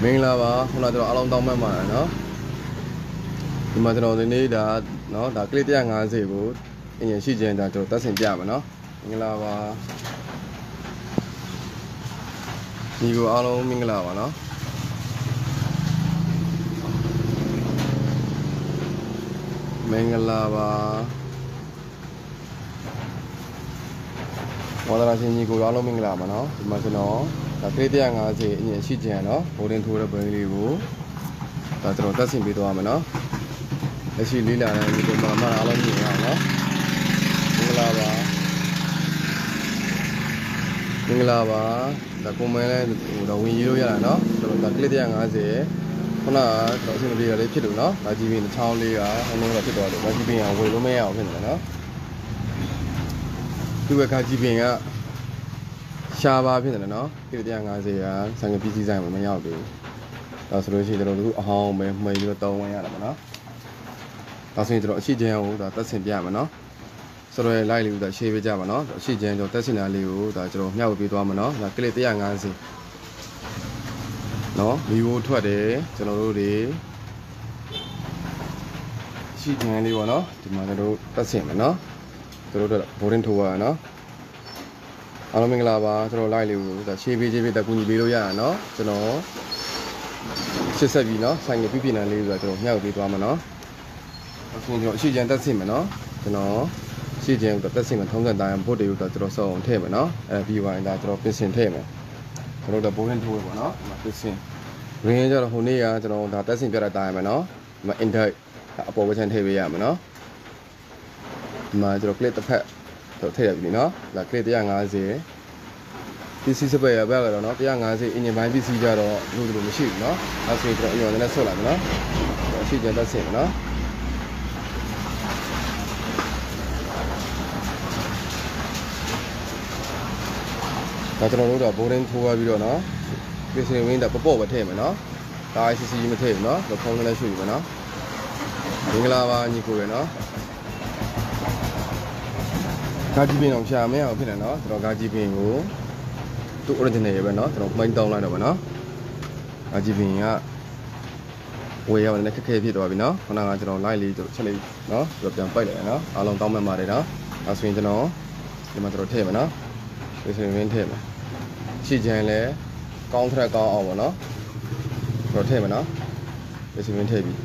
မင်္ဂလာပါခုနကတော့အားလုံးတောင်းပန်ပါတယ်နော်ဒီမှာကျွန်တော်ဒီနေ့ဒါနော်ဒါကလစ်150ကိုအရင်ရှိခြင်းဒါကျွန်တော်တက်ဆင်ပြမယ်နော်မင်္ဂလာပါဒီကိုအားလုံးမင်္ဂလာပါနော်မင်္ဂလာပါဝါဒနာရှင်ကြီးကိုအားလုံးမင်္ဂလာပါနော်ဒီမှာကျွန်တော်ဒါကလစ်150အရင်ရှိခြင်းနော်ဘိုးတင်ထိုးတဲ့ဘိန်းလေးကိုဒါကျွန်တော်တက်ဆင်ပေးသွားမယ်နော်လက်ရှိလေးလာတဲ့ဒီမှာမအားလုံးမြင်ရအောင်နော်မင်္ဂလာပါမင်္ဂလာပါဒါကွန်မန့်လဲတော့ဝင်ရေးလို့ရတာနော်ကျွန်တော်ဒါကလစ်150ခုနကတော့အဆင်ပြေရလေးဖြစ်လို့နော်ဒါကြီးပင်တစ်ချောင်းလေးကဟိုတော့ဖြစ်သွားတယ်ဒါကြီးပင်ကဝယ်လို့မရအောင်ဖြစ်နေတယ်နော်ဒီဘက်ကကြီးပင်ကရှားပါဖြစ်နေတယ်နော်ကလစ်150ကဆိုင်က PC ဆိုင်မှာမရောက်ဘူးဒါဆိုလို့ရှိရင်ကျွန်တော်တို့အဟောင်းပဲမှိန်ပြီးတော့တောင်းဝင်ရတာပေါ့နော်ဒါဆိုရင်ကျွန်တော်အရှိချင်းကိုဒါတက်ဆင်ပြမယ်နော်ဆိုတော့ live လေးကိုဒါ share ပေးကြပါနော်အရှိချင်းကျွန်တော်တက်ဆင်တာလေးကိုဒါကျွန်တော်မျှဝေပေးသွားမယ်နော်ဒါကလစ်150နော်ဗီဒီယိုထွက်တယ်ကျွန်တော်တို့တွေရှိချင်းလေးပေါ့နော်ဒီမှာကျွန်တော်တို့တက်ဆင်မယ်နော်တို့တို့ boarding ထိုးရနော်အားလုံးမင်္ဂလာပါကျွန်တော် live လေးကိုဒါ share ပေးခြင်းပေးတက်ကူညီပေးလို့ရတာနော်ကျွန်တော်ရှစ်ဆက်ပြီနော်ဆိုင်ကပြပြနန်းလေးကိုကျွန်တော်မျှဝေပေးသွားမယ်နော်အခုကျွန်တော်အရှိချင်တက်ဆင်မယ်နော်ကျွန်တော်ရှိချင်တက်ဆင်မယ်ထုံးစံတိုင်းဘုတ်တွေကိုကျွန်တော်စောအောင်ထည့်မယ်နော်ပြီးသွားရင်ဒါကျွန်တော်ပြင်ဆင်ထည့်မယ်ကျွန်တော်တို့ boarding ထိုးရပါနော်ဒီမှာပြင်ဆင်ရင်းကျတော့ဟိုနေ့ကကျွန်တော်ဒါတက်ဆင်ပြတာတိုင်းမယ်နော်ဒီမှာ index အပေါ်ဝချန်ထည့်ပေးရမယ်နော်ဒီမှာကျွန်တော် click တစ်ဖက်တော့ထည့်ရပြီနော်ဒါ click 150 PC စပယ်ရပါကတော့နော်150အင်ဂျင်ပိုင်း PC ကြတော့လို့လို့မရှိဘူးနော်အဲဆိုရင်ကျွန်တော်အရင်ကလည်းဆွတ်လိုက်မယ်နော်အရှိကျန်တက်ဆင်မယ်နော်ဒါကျွန်တော်တို့က boarding ထိုးသွားပြီးတော့နော် PC win တာပေါ့ပဲထည့်မယ်နော်ဒါ ICC မထည့်ဘူးနော်တော့ဖုန်းလည်းရွှေ့ပြီမယ်နော်မင်္ဂလာပါညီကိုရယ်နော်ဂါကြီးပင်အောင်ရှာမရအောင်ဖြစ်နေနော်ကျွန်တော်ဂါကြီးပင်ကိုသူ့ original ရပဲเนาะကျွန်တော်မိုင်းတောင်းလိုက်တော့ဗောနော်အကြည့်ပြင်ကဝေရောက်နေတဲ့ခက်ခဲဖြစ်သွားပြီเนาะခုနကကျွန်တော် live လေးကျွန်တော်ချက်လေးเนาะကျွန်တော်ပြန်ပိုက်လိုက်ရနော်အားလုံးတောင်းမှတ်ပါတယ်เนาะအဲဆိုရင်ကျွန်တော်ဒီမှာကျွန်တော်ထည့်မယ်เนาะဒီဆိုရင်ထည့်မယ်ရှိချင်လဲကောင်းထက်ကောင်းအောင်ဗောနော်ကျွန်တော်ထည့်မယ်เนาะဒီဆိုရင်ထည့်ပြီ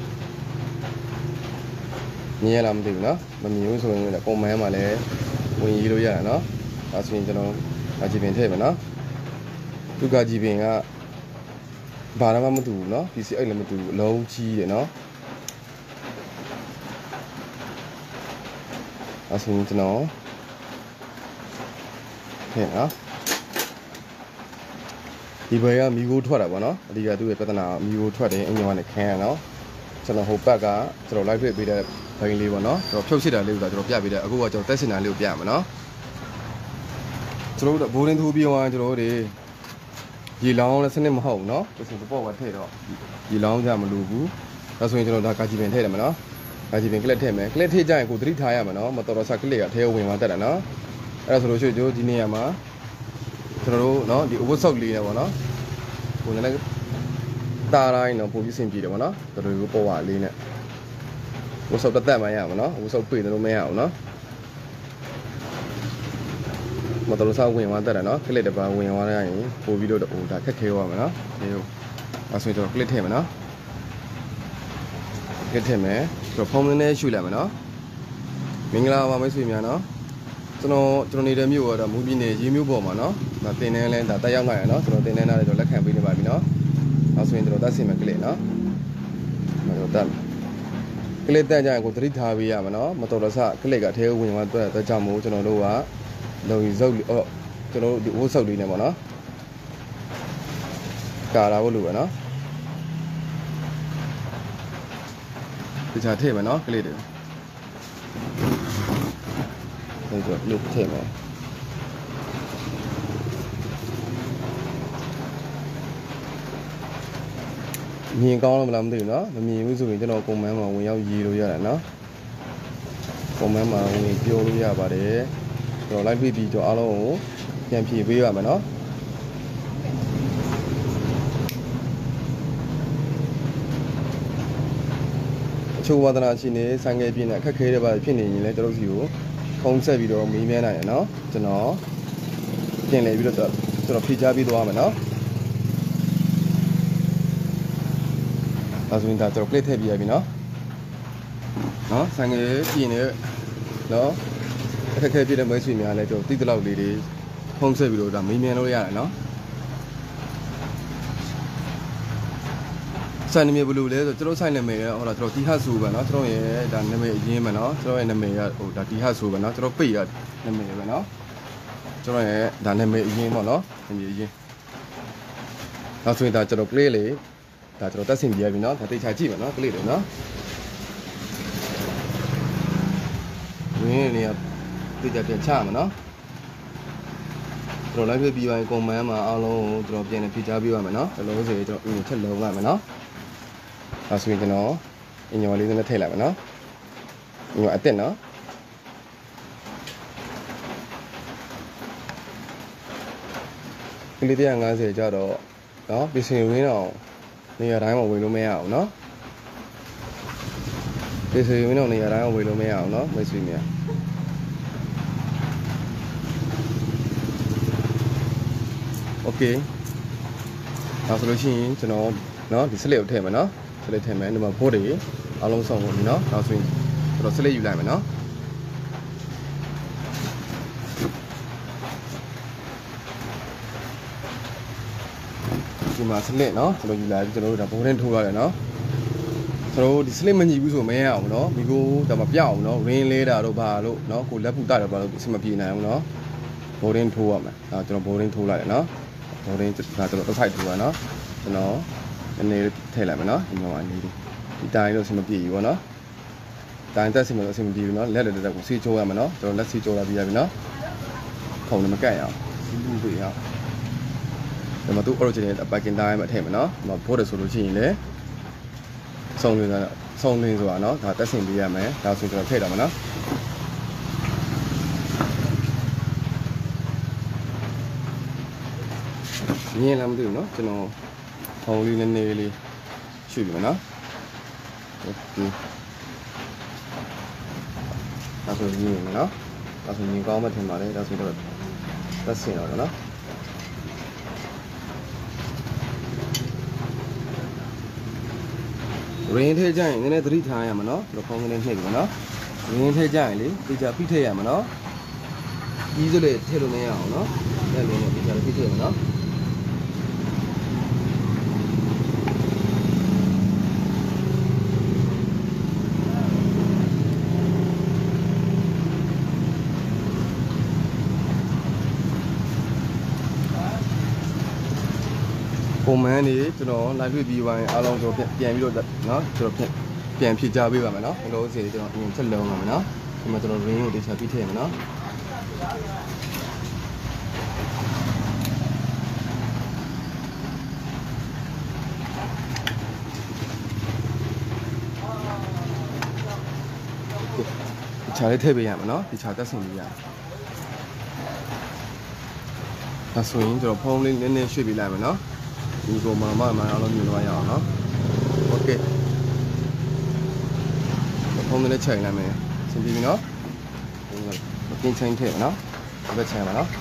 မြင်ရလားမသိဘူးเนาะမမြင်ဘူးဆိုရင်လည်းပုံမှန်မှာလည်းဝင်ရေးလို့ရတာเนาะအဲဆိုရင်ကျွန်တော်အကြည့်ပြင်ထည့်မယ်เนาะသူကကြည့်ပြင်ကဘာမှမတူဘူးเนาะ PC အဲ့လည်းမတူဘူးအလုံးကြီးတယ်เนาะအဆင်ကျွန်တော်ဟဲ့နော်ဒီဘက်ကမီဂိုထွက်တာပေါ့เนาะအဓိကသူ့ရဲ့ပြဿနာမီဂိုထွက်တယ်အင်ဂျင်ကနေခံရเนาะကျွန်တော်ဟိုဘက်ကကျွန်တော် live ပေးတဲ့ဘိန်းလေးပေါ့เนาะကျွန်တော်ဖြုတ်စစ်တာလေးကိုကျွန်တော်ပြပေးတယ်အခုကကျွန်တော်တက်စင်တာလေးကိုပြမယ်เนาะကျွန်တော်တို့ boarding ထိုးပြီးသွားကျွန်တော်တို့တွေရေလောင်းလည်းစနစ်မဟုတ်ဘူးเนาะဒီဆိုတော့ထည့်တော့ရေလောင်းကြမလို့ဘူးဒါဆိုရင်ကျွန်တော်ဒါကာဂျီပင်ထည့်တယ်မနော်ကာဂျီပင်ကလစ်ထည့်မယ်ကလစ်ထည့်ကြရင်ကိုသတိထားရမှာเนาะမတော်တော်ဆက်ကလစ်ကထဲဝင်သွားတတ်တာเนาะအဲ့ဒါဆိုလို့ရှိရင်ကျွန်တော်ဒီနေရာမှာကျွန်တော်တို့เนาะဒီ oversock လေးနဲ့ပေါ့เนาะကိုလည်းတာတိုင်းတော့ပုံပြီးစင်ပြေတယ်ပေါ့เนาะတော်တော်ကိုပေါ်ဝါလေးနဲ့ oversock တက်မှရမှာเนาะ oversock ပြေတယ်လို့မရအောင်เนาะမတော်စားဝင်သွားတတ်တယ်เนาะကလစ်တပါဝင်သွားရရင်ပို့ပြီးတော့ဟိုဒါခက်ခဲသွားမှာเนาะဒီလိုအဲဆိုရင်ကျွန်တော်ကလစ်ထည့်မယ်เนาะကလစ်ထည့်မယ်ကျွန်တော်ဖုန်းနဲ့ရွှေ့လိုက်မယ်เนาะမင်္ဂလာပါမိတ်ဆွေများเนาะကျွန်တော်နေတဲ့မြို့ကတော့မူပြည်နယ်ရေမြို့ပေါ်မှာเนาะဒါတင်နေလဲဒါတက်ရောက်လာရเนาะကျွန်တော်တင်နေလာတယ်ကျွန်တော်လက်ခံပေးနေပါပြီเนาะအဲဆိုရင်ကျွန်တော်တက်ဆင်မယ်ကလစ်เนาะမတော်တက်ကလစ်တက်ကြရင်ကိုသတိထားပေးရမှာเนาะမတော်တဆကလစ်ကထဲဝင်သွားတဲ့ကြောင့်မို့ကျွန်တော်တို့ကလုံရီစုပ်ကျွန်တော်တို့ဒီဝတ်ဆုပ်လေးနဲ့ပေါ့နော်ကာလာဖို့လိုပဲနော်ဒီချာထည့်မယ်နော်ကလေးတွေဒီတော့လုတ်ထည့်မယ်မြင်ကောင်းလို့မလားမသိဘူးနော်မမြင်ဘူးဆိုရင်ကျွန်တော်ကွန်မန့်မှာဝင်ရောက်ရေးလို့ရတယ်နော်ကွန်မန့်မှာဝင်ပြောလို့ရပါတယ်ကျွန်တော် live ပြီးတော့အားလုံးကိုပြန်ဖြည့်ပေးရမယ်နော်ချိုးဝါဒနာရှိနေဆိုင်ငယ်ပြင်းနဲ့အခက်ခဲတွေပါဖြစ်နေရင်လည်းကျွန်တော်စီကိုဖုံးဆက်ပြီးတော့မေးမြန်းနိုင်ရနော်ကျွန်တော်ပြင်လေပြီးတော့ကျွန်တော်ဖိချပြီးသွားမယ်နော်ဒါဆိုရင်ဒါကျွန်တော် plate ထည့်ပြရပြီနော်ဆိုင်ငယ်ပြင်းနေနော်အခက်ခဲပြတဲ့မိတ်ဆွေများလည်းကျွန်တော်တိတိလောက်လေးတွေဖုံးဆက်ပြီးတော့ဒါမေးမြန်းလို့ရတယ်နော်ဆိုင်နာမည်ဘယ်လိုလဲဆိုကျွန်တော်ဆိုင်နာမည်ဟိုလားကျွန်တော်တီဟတ်ဆိုပဲเนาะကျွန်တော်ရဲ့ဒါနာမည်အရင်ပဲเนาะကျွန်တော်ရဲ့နာမည်ကဟိုဒါတီဟတ်ဆိုပဲเนาะကျွန်တော်ပိတ်ရနာမည်ပဲเนาะကျွန်တော်ရဲ့ဒါနာမည်အရင်ပေါ့เนาะနာမည်အရင်နောက်ဆိုရင်ဒါကျွန်တော် play လေးဒါကျွန်တော်တက်ဆင်ပြရပြီเนาะဒါတိတ်ချကြည့်ပါเนาะ play လေးเนาะဝင်းလေးကတိတ်ချပြန်ချမှာเนาะကျွန်တော် live ပြီးပိုင်း comment မှာအားလုံးကိုကျွန်တော်ပြန်ဖြေချပေးပါမယ်เนาะဒီလိုဆိုရင်ကျွန်တော်ချက်လုံးလိုက်မယ်เนาะဒါဆိုရင်ကျွန်တော်အင်ညော်လေးနဲ့ထည့်လိုက်မယ်နော်အင်ညော်အစ်စ်နော်ကလေး150ကျတော့နော်ပစ္စည်းဝင်းတော့နေရာတိုင်းမှာဝင်လို့မရအောင်နော်ပစ္စည်းဝင်းတော့နေရာတိုင်းမှာဝင်လို့မရအောင်နော်မိတ်ဆွေများโอเคဒါဆိုလို့ရှိရင်ကျွန်တော်နော်ဒီစလက်ကိုထည့်မယ်နော်စလက်ထည့်မယ်ဒီမှာဖိုးတွေအားလုံးဆောင်ပြီနော်နောက်ဆိုရင်ကျွန်တော်စလက်ယူလိုက်မယ်နော်ဒီမှာစလက်နော်ကျွန်တော်ယူလိုက်ပြီးကျွန်တော်တို့ဒါဘိုးရင်းထိုးရတယ်နော်ကျွန်တော်တို့ဒီစလက်မညီဘူးဆိုမရအောင်နော်မိကိုဒါမပြောက်အောင်နော်ရင်းလေးတာတို့ဘာလို့နော်ကိုလက်ပူတာတော့ဘာလို့အဆင်မပြေနိုင်အောင်နော်ဘိုးရင်းထိုးရမယ်ဒါကျွန်တော်ဘိုးရင်းထိုးလိုက်တယ်နော်ဘိုးရင်းဒါကျွန်တော်တစ်ဖိုက်ထိုးရနော်ကျွန်တော်အနေနဲ့ထည့်လိုက်မယ်နော်ဒီမှာအနေနဲ့ဒီတိုင်းလို့အဆင်မပြေဘူးပေါ့နော်တိုင်းတက်စင်မလို့အဆင်မပြေဘူးနော်လက်လက်ကိုဆေးချိုးရမယ်နော်ကျွန်တော်လက်ဆေးချိုးလာပြရပြီနော်ခုံလည်းမကန့်ရအောင်စီးပူပေးရအောင်ဒီမှာသူ original packing တိုင်းမှာထည့်မယ်နော်ဒီမှာဖို့တယ်ဆိုလို့ရှိရင်လည်းစုံလင်းဆိုတာနော်ဒါတက်စင်ပေးရမယ်ဒါဆိုကျွန်တော်ထည့်တာမယ်နော်မြင်လားမသိဘူးနော်ကျွန်တော်ဖုံးလေးနည်းနည်းလေးရှုပြမယ်နော်โอเคဒါဆိုမြင်မယ်နော်ဒါဆိုမြင်ကောင်းမှထင်ပါတယ်ဒါဆိုတော့သက်စင်တော့နော်ရင်းထဲကြရင်နည်းနည်းသတိထားရမှာနော်ဒီဖုံးလေးနှိပ်ပြီနော်ရင်းထဲကြရင်လေဒီကြပြီးထည့်ရမှာနော်ကြီးစလေထည့်လို့မရအောင်နော်လက်လေးနဲ့ဒီကြပြီးထည့်ရမှာနော်ပုံမှန်နေကျွန်တော် live ပြီးပိုင်းအားလုံးကျွန်တော်ပြန်ပြီးတော့နော်ကျွန်တော်ပြန်ဖြည့်ကြပေးပါမယ်နော်ဘလို့စီကျွန်တော်အရင်ချက်လုံးပါမယ်နော်ဒီမှာကျွန်တော် ring ကိုတခြားပြီးထည့်မယ်နော်တခြားလေးထည့်ပေးရမယ်နော်တခြားတက်ဆင်ပေးရဒါဆိုရင်ကျွန်တော်ဖုန်းလေးနည်းနည်းရွှေ့ပေးလိုက်မယ်နော်ဒီကိုမှအားလုံးမြင်လို့ရအောင်နော်โอเคဖုန်းလေးချိန်လိုက်မယ်စင်ပြီနော်ကင်းချိန်ထည့်နော်ဒီဘက်ချိန်ပါနော်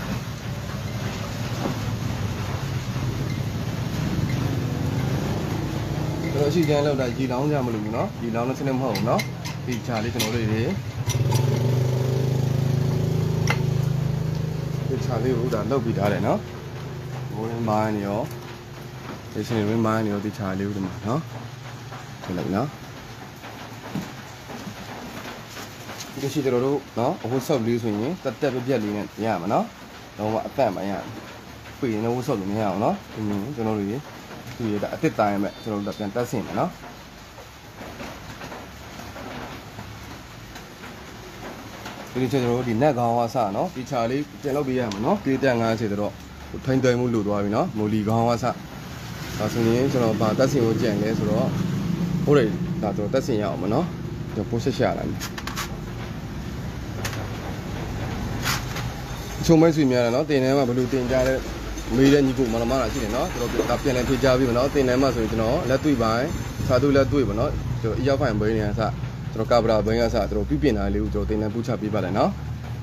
ကျွန်တော်အရှိကန်လောက်တာရေလောင်းကြမလို့ဘူးနော်ရေလောင်းတဲ့စနစ်မဟုတ်ဘူးနော်ဒီချာလေးကျွန်တော်တို့တွေဒီချာလေးကိုဒါလုပ်ပြီးထားတယ်နော်ဘိုးရင်းမိုင်းနေရောဒီစနေရင်းမိုင်းနေရောဒီချာလေးကိုဒီမှာနော်ထည့်လိုက်နော်ဒီရှိကျွန်တော်တို့နော်အဝတ်ဆော့လေးဆိုရင်တက်ပြက်လေးနဲ့ရမှာနော်တော့အပတ်မှရပြီရင်လည်းဝတ်ဆော့လို့မရအောင်နော်ဒီကျွန်တော်တို့ဒီဒါအစ်စ်တိုင်းမဲ့ကျွန်တော်တို့ပြန်တက်ဆင်မယ်နော်ဒီကျွန်တော်တို့ဒီနက်ကောင်းဝါစနော်ဒီချာလေးပြန်လုပ်ပေးရမှာနော်ဒီ150ဆိုတော့ထိုင်းသွဲမှုလို့သွားပြီနော်မိုလီကောင်းဝါစဒါဆိုရင်ကျွန်တော်ဗာတက်ဆင်ကိုကြံလဲဆိုတော့ဟုတ်တယ်ဒါကျွန်တော်တက်ဆင်ရအောင်မနော်ကျွန်တော်ပို့ဆက်ရှာလိုက်ချုံမိုက်ဆွေများတယ်နော်တင်ထဲမှာဘယ်လိုတင်ကြလဲမေးတဲ့ညီကိုမလမလာရှိတယ်နော်ကျွန်တော်ဒါပြန်လဲဖြေကြပြီးမနော်တင်ထဲမှာဆိုရင်ကျွန်တော်လက်တွေ့ပိုင်းစာသူလက်တွေ့ပါနော်ကျွန်တော်အရောက်ဖိုင်ဘိန်းနေအစကျွန်တော်ကဗရာဘိန်းအစကျွန်တော်ပြပြင်တာလေးကိုကျွန်တော်တင်နေပူချပေးပါလေနော်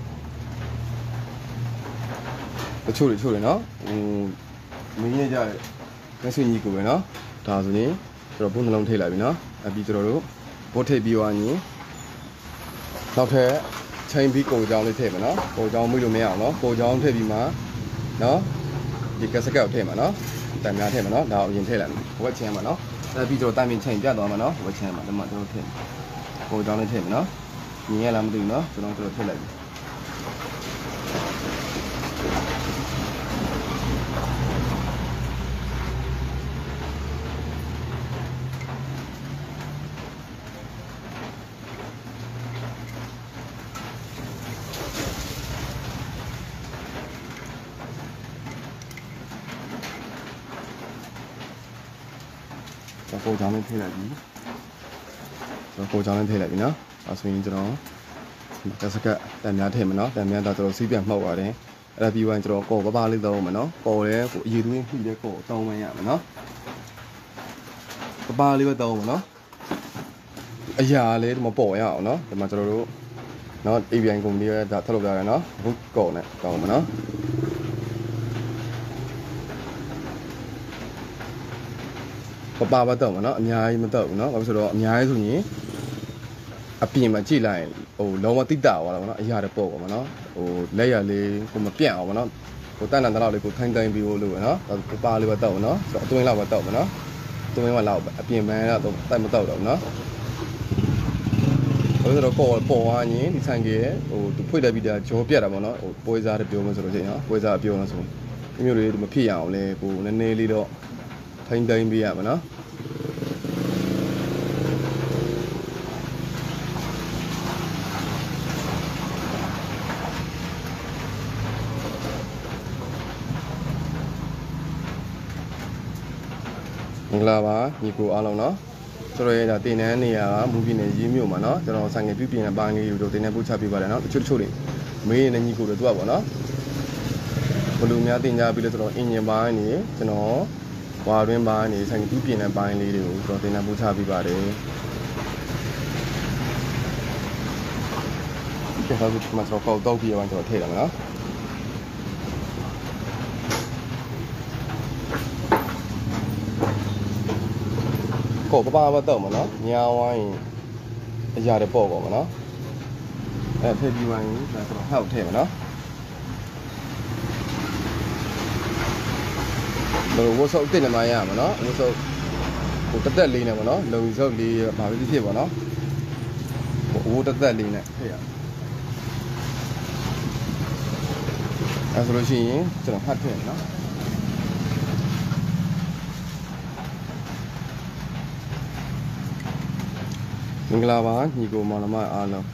တချို့တွေနော်မင်းကြီးကြတဲ့လက်ဆွေကြီးကိုပဲနော်ဒါဆိုရင်ကျွန်တော်ဘုံနှလုံးထိလိုက်ပြီနော်အပြီးကျွန်တော်တို့ဘိုးထိပ်ပြီးသွားရင်နောက်ထပ်ချိန်ပြီးကိုကြောင်လေးထည့်မယ်နော်ကိုကြောင်မှုလို့မရအောင်နော်ကိုကြောင်ထည့်ပြီးမှနော်ဒီကစကတ်ကိုထည့်မှာနော်တန်များထည့်မှာနော်ဒါကိုအရင်ထည့်လိုက်မယ်ဝက်ချင်မှာနော်အဲ့ပြီးတော့တိုင်ပင်ချိန်ပြတ်သွားမှာနော်ဝက်ချင်မှာဒီမှာကျွန်တော်ထည့်ကိုကြောင်လေးထည့်မယ်နော်မြင်ရလားမသိဘူးနော်ကျွန်တော်ထည့်လိုက်ပြီကိုကြောင်လေးထည့်လိုက်ပြီကိုကြောင်လေးထည့်လိုက်ပြီနော်အဲဆိုရင်ကျွန်တော်ကစကတ်တန်များထည့်မယ်နော်တန်များတော့ကျွန်တော်စီးပြန်မှောက်ပါတယ်အဲ့ဒါပြီးရင်ကျွန်တော်ကော်ပပလေးသုံးမယ်နော်ကော်ရဲကိုအရည်သွင်းဖြည့်တဲ့ကော်သုံးမှရမယ်နော်ပပလေးပဲသုံးမယ်နော်အရာလေးဒီမှာပေါ်ရအောင်နော်ဒီမှာကျွန်တော်တို့နော် ABN ကုမ္ပဏီရဲ့ဒါထပ်လုပ်ကြရတယ်နော်ဘုတ်ကော်နဲ့တောင်းမယ်နော်ပပတော့တော့မနော်အများကြီးမတော့ဘူးနော်ဘာလို့ဆိုတော့အများကြီးဆိုရင်အပြင်မှာကြည့်လိုက်ဟိုလုံးဝတိတာသွားတာပေါ့နော်အရာတွေပေါ့ပေါ့မနော်ဟိုလက်ရလေးကိုမပြန့်အောင်ပေါ့နော်ဟိုတန်တန်တော့လေးကိုထိုင်းပြီးလို့လို့နော်ပပလေးပဲတော့မနော်ဆိုတော့အတွင်းလောက်ပဲတော့မနော်အတွင်းလောက်အပြင်မှန်းတော့တိုက်မတော့တော့နော်ဘာလို့ဆိုတော့ပေါ်သွားရင်ဒီဆိုင်ကြီးဟိုသူဖွင့်တယ်ပြီးတာကြောပြတ်တာပေါ့နော်ဟိုပွဲစားတွေပြောမှဆိုလို့ရှိရင်နော်ပွဲစားပြောလို့ဆိုရင်ဒီမျိုးလေးမဖြစ်ရအောင်လေကိုနည်းနည်းလေးတော့ထိုင်းပေးရမှာနော်မင်္ဂလာပါညီကိုအားလုံးနော်ကျွန်တော်ရဲ့ဒါတင်နန်းနေရာကမူပြည်နယ်ရေးမြို့မှာနော်ကျွန်တော်ဆိုင်ငယ်ပြုပြင်တဲ့ပိုင်းလေးကိုတင်နန်းပို့ချပေးပါတယ်နော်တချို့တွေမေးနေညီကိုတို့တော့ပေါ့နော်ဘလူများတင်ကြပြီးလို့ကျွန်တော်အင်ဂျင်ပိုင်းနေကျွန်တော်ဝါရင်းပိုင်းနေဆိုင်ပြုပြင်တဲ့ပိုင်းလေးတွေကိုကျွန်တော်တင်နန်းပို့ချပေးပါတယ်ဒီဟာကိုကျွန်တော်ကောက်တော့ပြီးအောင်ကျွန်တော်ထည့်ရမှာနော်ကိုပပတော့မနော်ညာဝိုင်းအရာတွေပေါ့ပေါ့မနော်အဲ့ထည့်ပြီးဝိုင်းဒါဆိုတော့ဟောက်ထည့်မနော်ဘယ်ဝတ်စုပ်တင်နေမှရမှာနော်ဝတ်စုပ်ဟိုတက်လေးနဲ့ပေါ့နော်လုံစုပ်လေးဘာပဲဖြစ်ပေါ့နော်ဟိုဝတ်တက်လေးနဲ့ထည့်ရအဲ့ဆိုလို့ရှိရင်ကျွန်တော်ဖတ်ထည့်နော်မင်္ဂလာပါညီကိုမောင်နှမအားလုံး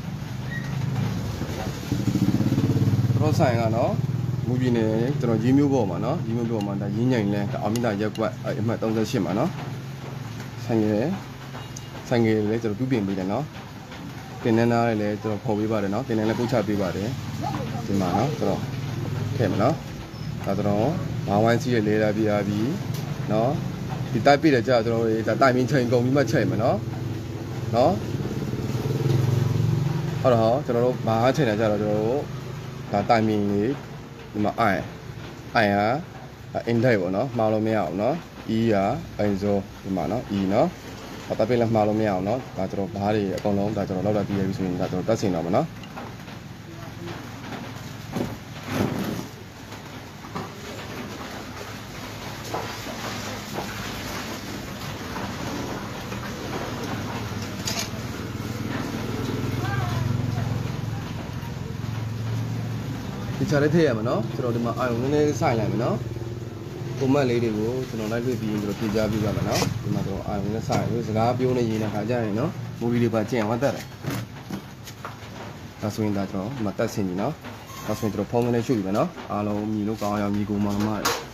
တော့ဆိုင်ကနော်မူပြည်နယ်ကျွန်တော်ရေးမျိုးပေါ်မှာနော်ရေးမျိုးပေါ်မှာဒါရင်းညိုင်လဲအောင်မြင့်တာရက်ကွက်အမှတ်38မှာနော်ဆိုင်ငယ်လဲကျွန်တော်ပြုပြင်ပေးတယ်နော်တင်နေသားလဲကျွန်တော်ခေါ်ပေးပါတယ်နော်တင်နေလဲပို့ချပေးပါတယ်ဒီမှာနော်ကျွန်တော်ထည့်မယ်နော်ဒါဆိုတော့ဘာဝိုင်းစီးရလဲလာပြပြီးနော်ဒီတိုက်ပြတဲ့ကြာကျွန်တော်ဒါတိုင်မင်းချိန်ကုန်ပြီးမှချိန်မယ်နော်နော်ဟုတ်တော့ကျွန်တော်တို့ဘာချိန်နေကြတော့ကျွန်တော်တို့ဒါတိုင်မင်းလေးဒီမှာအိုင်ဟာအင်တိုက်ပေါ့နော်မှားလို့မရအောင်နော် E ဟာအိုင်ဇိုဒီမှာနော် E နော်ဒါတပ်ပြလည်းမှားလို့မရအောင်နော်ဒါကျွန်တော်ဘားတွေအကုန်လုံးဒါကျွန်တော်လောက်လာပြီးရပြီဆိုရင်ဒါကျွန်တော်တက်ဆင်တော့မှာနော်ဒီချာလေးထည့်ရမှာနော်ကျွန်တော်ဒီမှာအာရုံနည်းနည်းဆိုင်လိုက်မယ်နော်ပုံမှန်လေးတွေကိုကျွန်တော်လိုက်တွေ့ပြီးရင်ကျွန်တော်ဖြည့်ချပေးပါမယ်နော်ဒီမှာကျွန်တော်အာရုံနဲ့ဆိုင်လို့စကားပြောနေရင်လည်းခါကြရင်နော်မူဗီတွေပါကျင့်အောင်တက်တယ်ဒါဆိုရင်ဒါကျွန်တော်ဒီမှာတက်ဆင်ပြီနော်ဒါဆိုရင်ကျွန်တော်ဖုန်းနဲ့ရှုပ်ပြီမယ်နော်အားလုံးညီလို့ကောင်းအောင်ညီကိုမောင်မ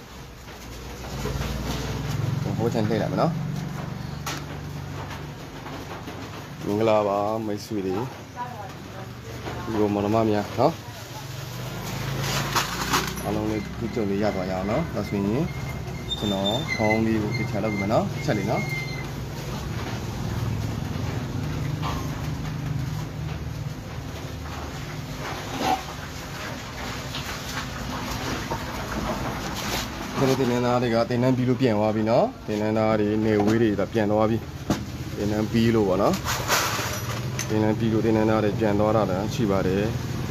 တွေဟိုချန်ထည့်လိုက်မယ်နော်မင်္ဂလာပါမိတ်ဆွေတွေညီကိုမောင်မများနော်အားလုံးလေးကြုံလေးရသွားရအောင်နော်ဒါဆိုရင်ကျွန်တော်ဖုန်းလေးကိုပြချလောက်ပြီမယ်နော်ချက်လေးနော်တို့တင်နန်းသားတွေကတင်နန်းပြီးလို့ပြန်သွားပြီနော်တင်နန်းသားတွေနေဝေးတွေပြန်သွားပြီတင်နန်းပြီးလို့ပေါ့နော်တင်နန်းပြီးလို့တင်နန်းသားတွေပြန်သွားတာလည်းရှိပါတယ်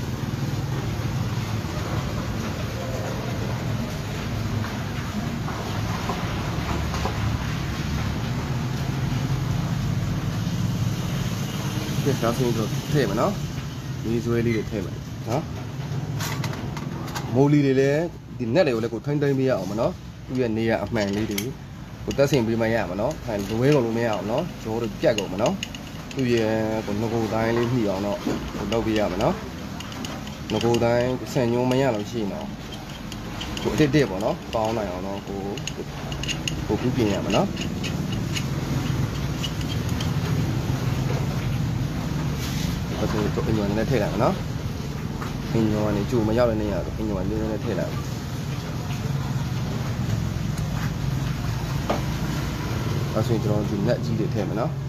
ကဲဒါဆိုရင်တော့ထည့်မယ်နော်ဒီဇွဲလေးတွေထည့်မယ်နော်မိုးလီတွေလည်းဒီနက်တွေကိုလည်းကိုထိုင်းတိုင်းပေးရအောင်မနော်သူ့ရဲ့နေရအမှန်လေးတွေကိုတက်ဆင်ပေးမရမှာနော်အဲလွဲကုန်လို့မရအောင်နော်ဂျိုးတို့ပြတ်ကုန်မနော်သူ့ရဲ့ကိုငကိုတိုင်းလေးမှီအောင်တော့လုပ်ပေးရမှာနော်ငကိုတိုင်းဆန်ညုံမရလို့ရှိရင်တော့ကိုအတစ်ပေါ့နော်ပေါင်းနိုင်အောင်တော့ကိုပြုပြင်ရမှာနော်အဲ့ဒါတော့အညောင်းနဲ့ထည့်လိုက်မှာနော်အညောင်းနဲ့ကျိုးမရောက်တဲ့နေရာတော့အညောင်းလေးနဲ့ထည့်လိုက်အဲ့ဆိုရင်ကျွန်တော်ဒီနက်ကြီးတွေထည့်မယ်နော်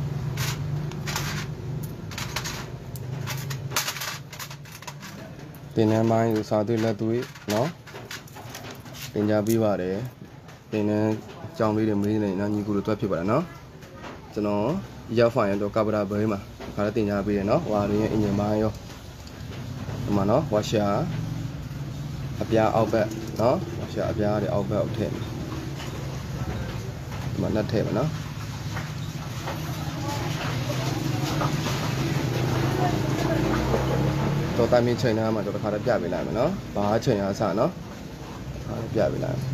တင်နန်းပိုင်းကိုစာသွေးလက်သွေးနော်သင်ကြားပေးပါတယ်တင်နန်းကြောင်းလေးတွေမေးနေနော်ညီကူတို့တွက်ဖြစ်ပါတယ်နော်ကျွန်တော်ရောက်ဖိုင်တော့ကပ္ပရာဘဲမှာခါလည်းတင်ကြားပေးတယ်နော်ဟွာရင်းရဲ့အင်ဂျင်ပိုင်းရောဒီမှာနော်ဝါရှာအပြားအောက်ဘက်နော်ဝါရှာအပြားတွေအောက်ဘက်ကိုထည့်ဒီမှာလက်ထည့်ပါနော်တော့တိုင်းမင်းချိန်နာမှာတော့တစ်ခါတော့ပြပေးလိုက်မယ်နော်ဘာချိန်ရအစနော်ခါပြပေးလိုက်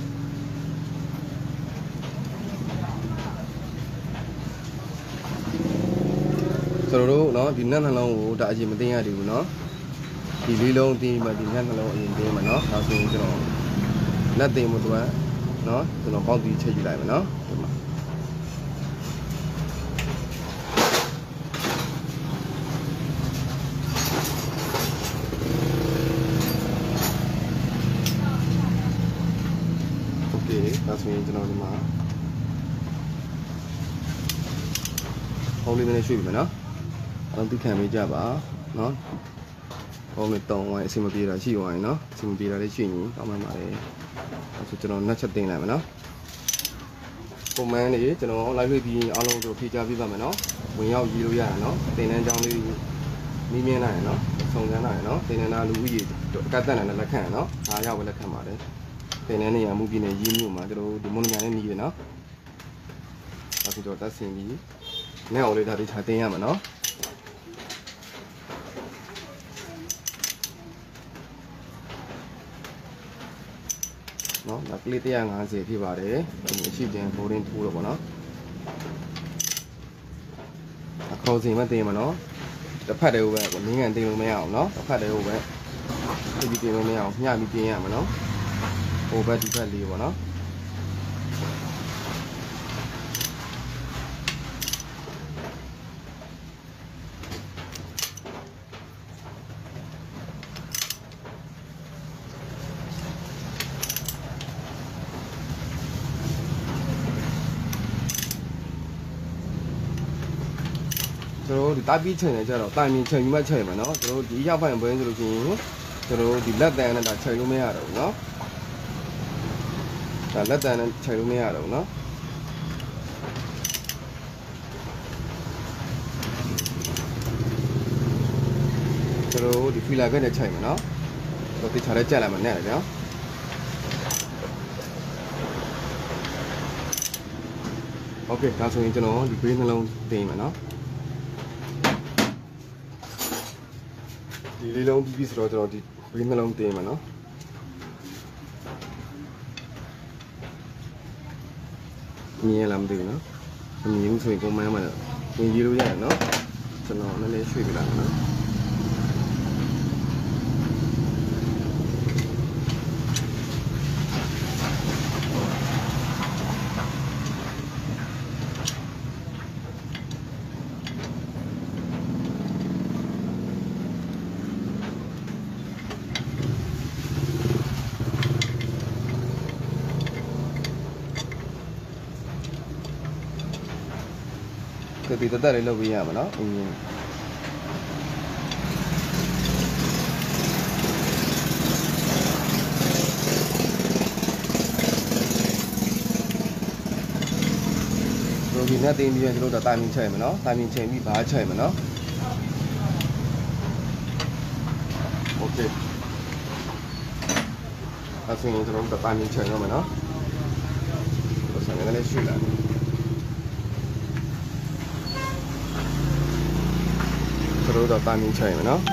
ကျွန်တော်တို့နော်ဒီနက်နှလုံးကိုဒါအရင်မသိရသေးဘူးနော်ဒီလေးလုံးသိမှဒီနက်နှလုံးအရင်သိမှာနော်ဒါဆိုရင်ကျွန်တော်လက်သိမှုတော့နော်ကျွန်တော်ပေါက်ပြီးချက်ယူလိုက်မယ်နော်ဒီမှာโอเคဒါဆိုရင်ကျွန်တော်ဒီမှာဟောင်းလေးနည်းနည်းရွှေ့ပြီမယ်နော်အဲ့တော့သိခံပေးကြပါနော်ဟောင်းလေးတောင်းဝိုင်းအဆင်မပြေတာရှိသွားရင်နော်အဆင်မပြေတာလေးရှိရင်တောင်းမှပါလေအဲ့ဆိုကျွန်တော်နှက်ချက်တင်လိုက်မယ်နော်ပုံမှန်နေကျွန်တော် live လွှင့်ပြီးအားလုံးတို့ဖြေချပေးပါမယ်နော်ဝင်ရောက်ရေးလို့ရတာနော်တင်တန်းကြောင်းလေးနီးမြင်နိုင်ရနော်စုံစမ်းနိုင်ရနော်တင်တန်းသားလူဦးရေအကတ်တက်နိုင်တဲ့လက်ခံရနော်အားရောက်ပဲလက်ခံပါတယ်တင်တန်းနေရမှုပြင်းနေရေးမြို့မှာကျွန်တော်ဒီမွန်ညာနဲ့နီးတယ်နော်အဲ့ဆိုတော့တက်ဆင်ပြီးနဲ့အောင်လေးဒါလေးထားတင်ရမှာနော်နော်ဒါကလေး150ဖြစ်ပါတယ်အရှိတင်ဘိုးရင်းထိုးတော့ပေါ့နော်အခုစီမတင်မှာနော်တစ်ဖက်တည်းကိုပဲနင်းငံတင်လို့မရအောင်နော်တစ်ဖက်တည်းကိုပဲဒီတင်လို့မရအောင်ညှပြီးပြင်ရမှာနော်ဟိုဘက်ဒီဘက်လေးပေါ့နော်ကျွန်တော်ဒီတာပြီးချိန်နေကြတော့တိုင်မြင်ချိန်ပြီးမှချိန်မှာနော်ကျွန်တော်ဒီရောက်ဖိုင်ပွဲဆိုလို့ရှိရင်ကျွန်တော်ဒီလက်တန်နဲ့ဒါချိန်လို့မရတော့ဘူးနော်ဒါလက်တန်နဲ့ချိန်လို့မရတော့ဘူးနော်ကျွန်တော်ဒီဖီလာကနဲ့ချိန်မှာနော်တော့ဒီခြားလေးကြက်လိုက်မှနဲ့တယ်ဗျာโอเคဒါဆိုရင်ကျွန်တော်ဒီဘေးနှလုံးတင်မှာနော်ဒီလေးလုံးပြီးဆိုတော့ကျွန်တော်ဒီဘေးနှလုံးတင်မှာနော်မြင်လားမသိဘူးနော်မမြင်ဘူးဆိုရင်ကိုမန်းမှာမြင်ကြည့်လို့ရတယ်နော်ကျွန်တော်နည်းနည်းရွှေ့ပြလိုက်နော်ဒီတက်လေးလုပ်ပေးရမှာနော်အင်းငါတင်ပြီးရင်ကျွန်တော်တို့တာမင်ချိန်မယ်နော်တာမင်ချိန်ပြီးဘာချိန်မယ်နော်โอเคအဲ့ဆိုရင်ကျွန်တော်တို့တာမင်ချိန်ရမယ်နော်ဆိုတော့ငါလည်းရွှေ့လာကျွန်တော်တို့တာမင်ချိန်မယ်နော်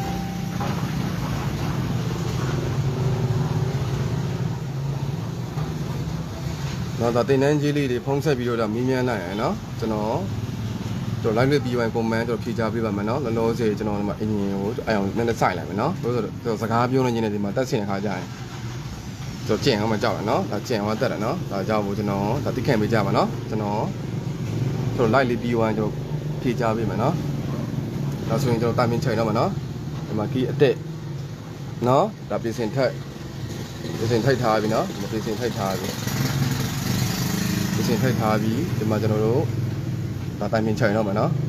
တော့ဒါတင်တန်းကြီးလေးတွေဖုံးဆက်ပြီးတော့မီးမြန်းနိုင်ရယ်နော်ကျွန်တော် live လေးပြီးရင် comment တော့ဖြေချပေးပါမယ်နော်လောလောဆယ်ကျွန်တော်ဒီမှာအင်ဂျင်ကိုအအောင်နည်းနည်းစိုက်လိုက်မယ်နော်ဆိုတော့စကားပြောနေခြင်းနဲ့ဒီမှာတက်ဆင်ခါကြရင်ကျွန်တော်ကျင့်အောင်မကြောက်ရနော်ဒါကျင့်အောင်တက်တယ်နော်ဒါကြောင့်မို့ကျွန်တော်ဒါသိခံပေးကြပါနော်ကျွန်တော် live လေးပြီးရင်ကျွန်တော်ဖြေချပေးမယ်နော်ဒါဆိုရင်ကျွန်တော်တာမင်ချိန်တော့မှာနော်ဒီမှာ key အတက်နော်ဒါပြင်ဆင်ထိုက်ထားပြီနော်ဒီမှာပြင်ဆင်ထိုက်ထားပြီပြင်ဆင်ထိုက်ထားပြီးဒီမှာကျွန်တော်တို့ဒါတိုင်ပင်ချိန်တော့မှာနော်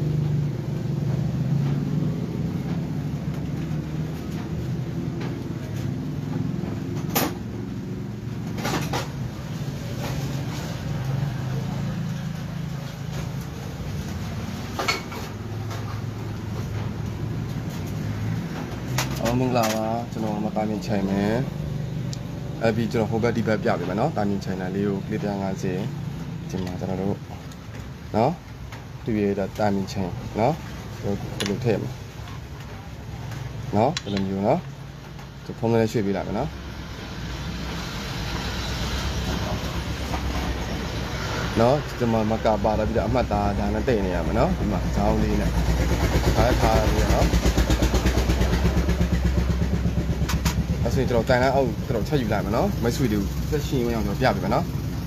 အော်မင်္ဂလာပါကျွန်တော်တိုင်ပင်ချိန်မယ်အဲ့ပြီးကျွန်တော်ဟိုဘက်ဒီဘက်ပြပေးမယ်နော်တိုင်ပင်ချိန်တာလေးကိုကလစ်150ဒီမှာကျွန်တော်တို့နော်ဒီရတာတာမင်ချင်းနော်ဘယ်လိုထည့်မလဲနော်ဘယ်လိုမျိုးနော်ဒီဖုန်းလေးရွှေ့ပေးလိုက်မယ်နော်နော်ဒီမှာမကပါတော့ပြီးတော့အမှတ်သားဒါနဲ့တိတ်နေရမှာနော်ဒီမှာဇောင်းလေးနဲ့ထားပြီးတော့နော်အဲ့ဆိုရင်ကျွန်တော်တိုင်လိုက်အောင်ကျွန်တော်ချက်ယူလိုက်မယ်နော်မိတ်ဆွေတွေကိုသက်ရှင်ဝင်အောင်ကျွန်တော်ပြပေးမယ်နော်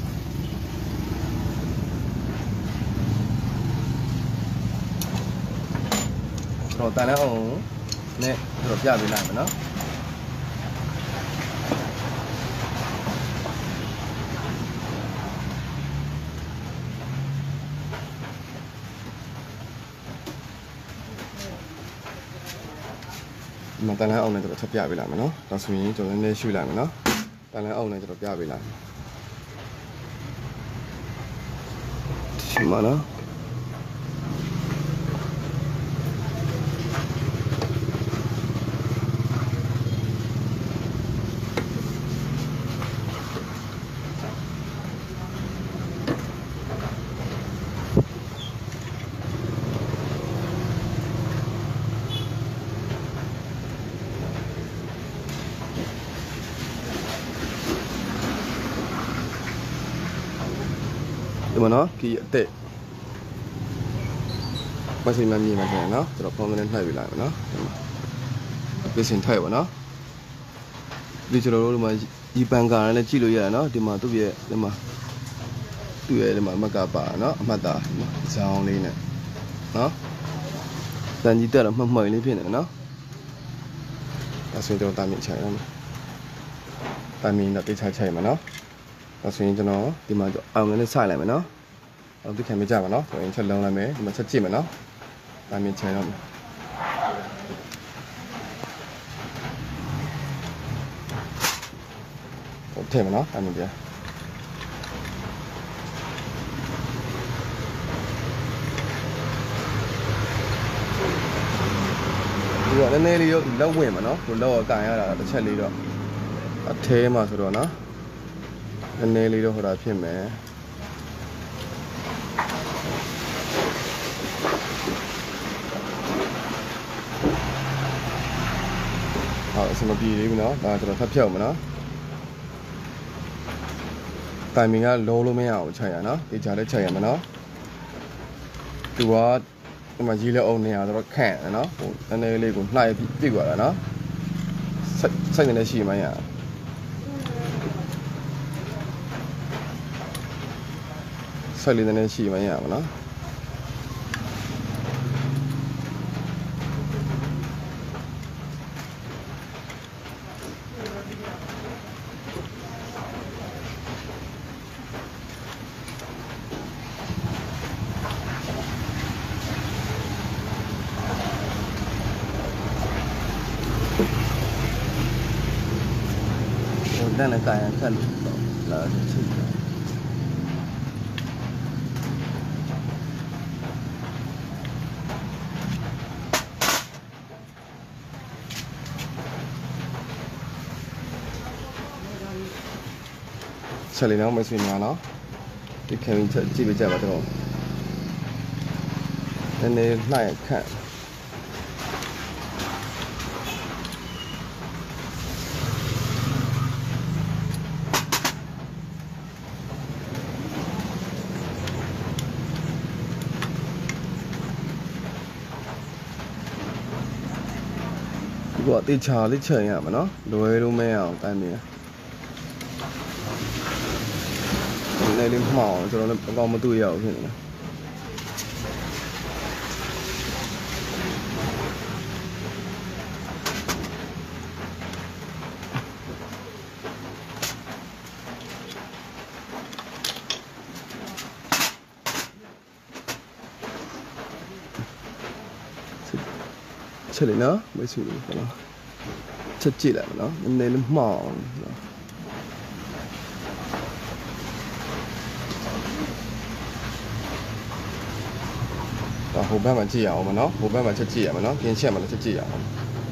တော့တန်တဲ့အောင်နဲ့တော့ပြပေးလိုက်မယ်နော်ဒီမှာတန်တဲ့အောင်နဲ့တော့ချက်ပြပေးလိုက်မယ်နော်ဒါဆိုရင်ကျွန်တော်လည်းရွှေ့လိုက်မယ်နော်တန်တဲ့အောင်နဲ့ကျွန်တော်ပြပေးလိုက်ဒီမှာနော်ဒီမှာနော်ကီအတက်မစိမမြင်မှာတယ်နော်ကျွန်တော်ဖုန်းနဲ့နှိုက်ပြလိုက်မယ်နော်ဒီမှာပြင်ဆင်ထိုက်ပါနော်ဒီကျွန်တော်တို့ဒီမှာဒီပန်ကာနဲ့ကြည့်လို့ရတယ်နော်ဒီမှာသူ့ရဲ့ဒီမှာမကပါနော်အမှတ်သားဇောင်းလေးနဲ့နော်တန်ကြီးတက်တော့မှတ်လေးဖြစ်နေတယ်နော်ဒါဆိုရင်ကျွန်တော်တာမင်ချိန်ရမယ်တာမင်တော့တိတ်ချိုက်မှာနော်ဒါဆိုရင်ကျွန်တော်ဒီမှာအောင်လည်းစိုက်လိုက်မယ်နော်အောင်သိခံမကြပါနော်ဆိုရင်ချက်လုံးလိုက်မယ်ဒီမှာချက်ကြည့်မယ်နော်တာမင်ချိန်တော့ဟုတ်တယ်မနော်တာမင်ပြဒီကနည်းနည်းလေးတော့လောက်ဝင်မှာနော်ကိုလောက်ကကန်ရတာတစ်ချက်လေးတော့အထဲမှာဆိုတော့နော်နည်းနည်းလေးတော့ဟိုတာဖြစ်မယ်ဟုတ်အစမပြေသေးဘူးနော်ဒါကျွန်တော်ဖတ်ဖြောက်မှာနော်တိုင်မင်ကလုံးလို့မရအောင်ချိန်ရနော်ဒီကြားလေးချိန်ရမှာနော်သူကဒီမှာရေးလက်အောင်နေရတော့ခန့်နော်ဟိုနည်းနည်းလေးကိုနှိုက်ပြစ်သွားတာနော်စိုက်နေရှိမှရဆက်လေးနည်းနည်းရှိမှရပါနော်တန်းနဲ့ကာယံခက်လို့လာချစ်တယ်ချက်လေးနော်မိတ်ဆွေများနော်ဒီခင်ဗျကြည့်ပေးကြပါတော့နည်းနည်းနှိုက်ခန့်ဒီကတေချာလေးချိန်ရမှာနော်လွယ်လို့မရအောင်တိုင်းနေနေလေးမှောင်ကျွန်တော်လည်းအကောင်မတွေ့ရအောင်ဖြစ်နေချက်လေးနော်မိတ်ဆွေလေးနော်ချက်ကြည့်လိုက်မနော်နည်းနည်းလေးမှောင်နော်ဟိုဘက်မှာကြည့်ရအောင်မနော်ဟိုဘက်မှာချက်ကြည့်ရမနော်ပြင်ချက်မှာလည်းချက်ကြည့်ရအောင်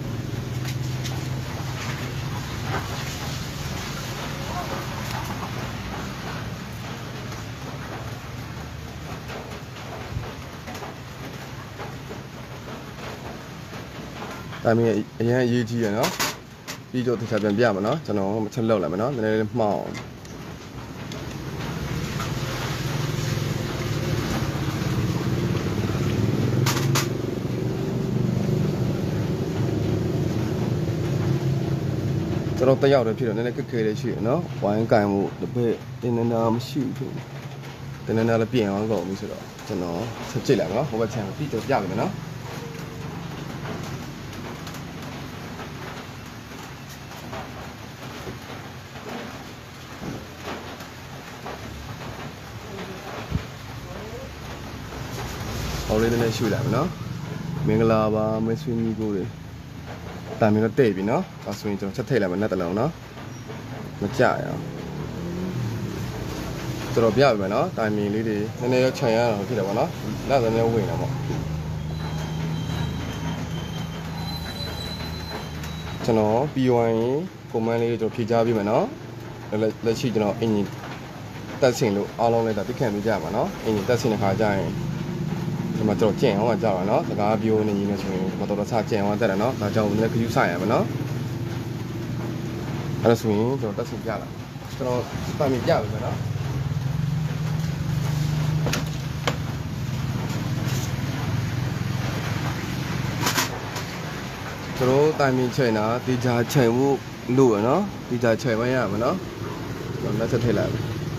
ဒါမျိုးအရင်အရေးကြီးရနော်ပြီးတော့တစ်ချက်ပြန်ပြမနော်ကျွန်တော်ချက်လောက်လိုက်မနော်နည်းနည်းလေးမှောင်ကျွန်တော်တက်ရောက်တယ်ဖြစ်တော့နည်းနည်းခက်ခဲလေးရှိရနော်ဝိုင်းကင်မှုတစ်ဖက်တင်းနေနာမရှိဘူးတင်းနေနာလည်းပြင်အောင်ကုန်ပြီဆိုတော့ကျွန်တော်ချက်ကြည့်လိုက်မနော်ဟိုဘက်ချမ်းပြီးတော့ပြပြီနော်ဟောလေးနည်းနည်းရှူလိုက်မနော်မင်္ဂလာပါမိတ်ဆွေညီကိုတွေတာမင်းတော့တိတ်ပြီနော်ဒါဆိုရင်ကျွန်တော်ချက်ထိတ်လိုက်မယ်နဲ့တလုံးနော်မကြရအောင်ကျွန်တော်ပြပြီမယ်နော်တိုင်မင်လေးတွေနည်းနည်းတော့ခြံရအောင်ဖြစ်တယ်ပေါ့နော်လက်စနေဝင်လာပေါ့ကျွန်တော်ပြီးဝိုင်းကွန်မန့်လေးကျွန်တော်ဖြည့်ချပေးမယ်နော်လက်ရှိကျွန်တော်အင်ဂျင်တက်ဆင်လို့အားလုံးလည်းဒါသိခံပေးကြပါနော်အင်ဂျင်တက်ဆင်တဲ့ခါကျရင်ဒီမှာကျွန်တော်ကျင့်အောင်ကြာပါနော်စကားပြောနေနေဆိုရင်မတော်တဆကျင့်အောင်တက်တယ်နော်ဒါကြောင့်လည်းခရူးဆိုင်ရမယ်နော်အဲ့ဒါဆိုရင်ကျွန်တော်တက်ဆင်ပြလာကျွန်တော်တိုင်မင်ပြပြီမယ်နော်ကျွန်တော်တိုင်မင်ချိန်တာဒီကြာချိန်ဖို့လို့ရနော်ဒီကြာချိန်မရမယ်နော်ကျွန်တော်လက်ဆက်ထည့်လိုက်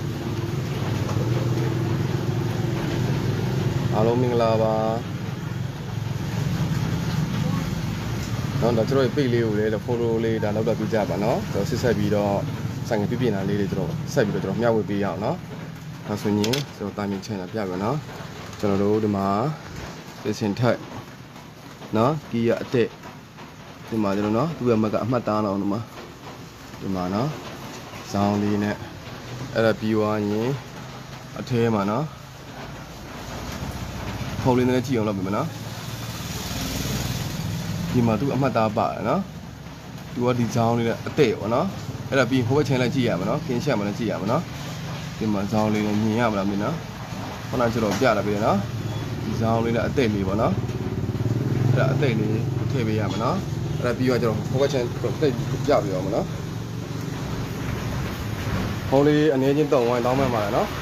အားလုံးမင်္ဂလာပါနော်ဒါကျွန်တော်ပိတ်လေးကိုလည်းဖိုတိုလေးဒါလောက်တော့ပြကြပါနော်ကျွန်တော်ဆက်ဆက်ပြီးတော့ဆိုင်ငယ်ပြပြင်တာလေးတွေကျွန်တော်ဆက်ပြီးတော့ကျွန်တော်မျှဝေပေးရအောင်နော်ဒါဆိုရင်ကျွန်တော်တာမင်ချန်တာပြပါနော်ကျွန်တော်တို့ဒီမှာပြင်ဆင်ထက်နော်ကီးရအတက်ဒီမှာကျွန်တော်နော်သူ့ရဲ့မကအမှတ်သားအောင်ဒီမှာနော်ဇောင်းလေးနဲ့အဲ့ဒါပြီးသွားရင်အထဲမှာနော်ဖုန်းလေးနဲ့ကြည့်အောင်လုပ်ပြီမနော်ဒီမှာသူအမှတ်သားပါတယ်နော်သူကဒီဇောင်းလေးနဲ့အတဲ့ပေါ့နော်အဲ့ဒါပြီးဟိုဘက်ချင်းလိုက်ကြည့်ရမှာနော်ခင်းချက်မှာလည်းကြည့်ရမှာနော်ဒီမှာဇောင်းလေးနဲ့မြင်ရမလားမင်းနော်ခုနကကျွန်တော်ပြလာပြီနော်ဒီဇောင်းလေးနဲ့အတဲ့လေးပေါ့နော်အဲ့ဒါအတဲ့လေးထည့်ပေးရမှာနော်အဲ့ဒါပြီးတော့ကျွန်တော်ဟိုဘက်ချင်းတိတ်ပြပြအောင်မနော်ဖုန်းလေးအနေချင်းတော့ဝိုင်းတောင်းမှမှာနော်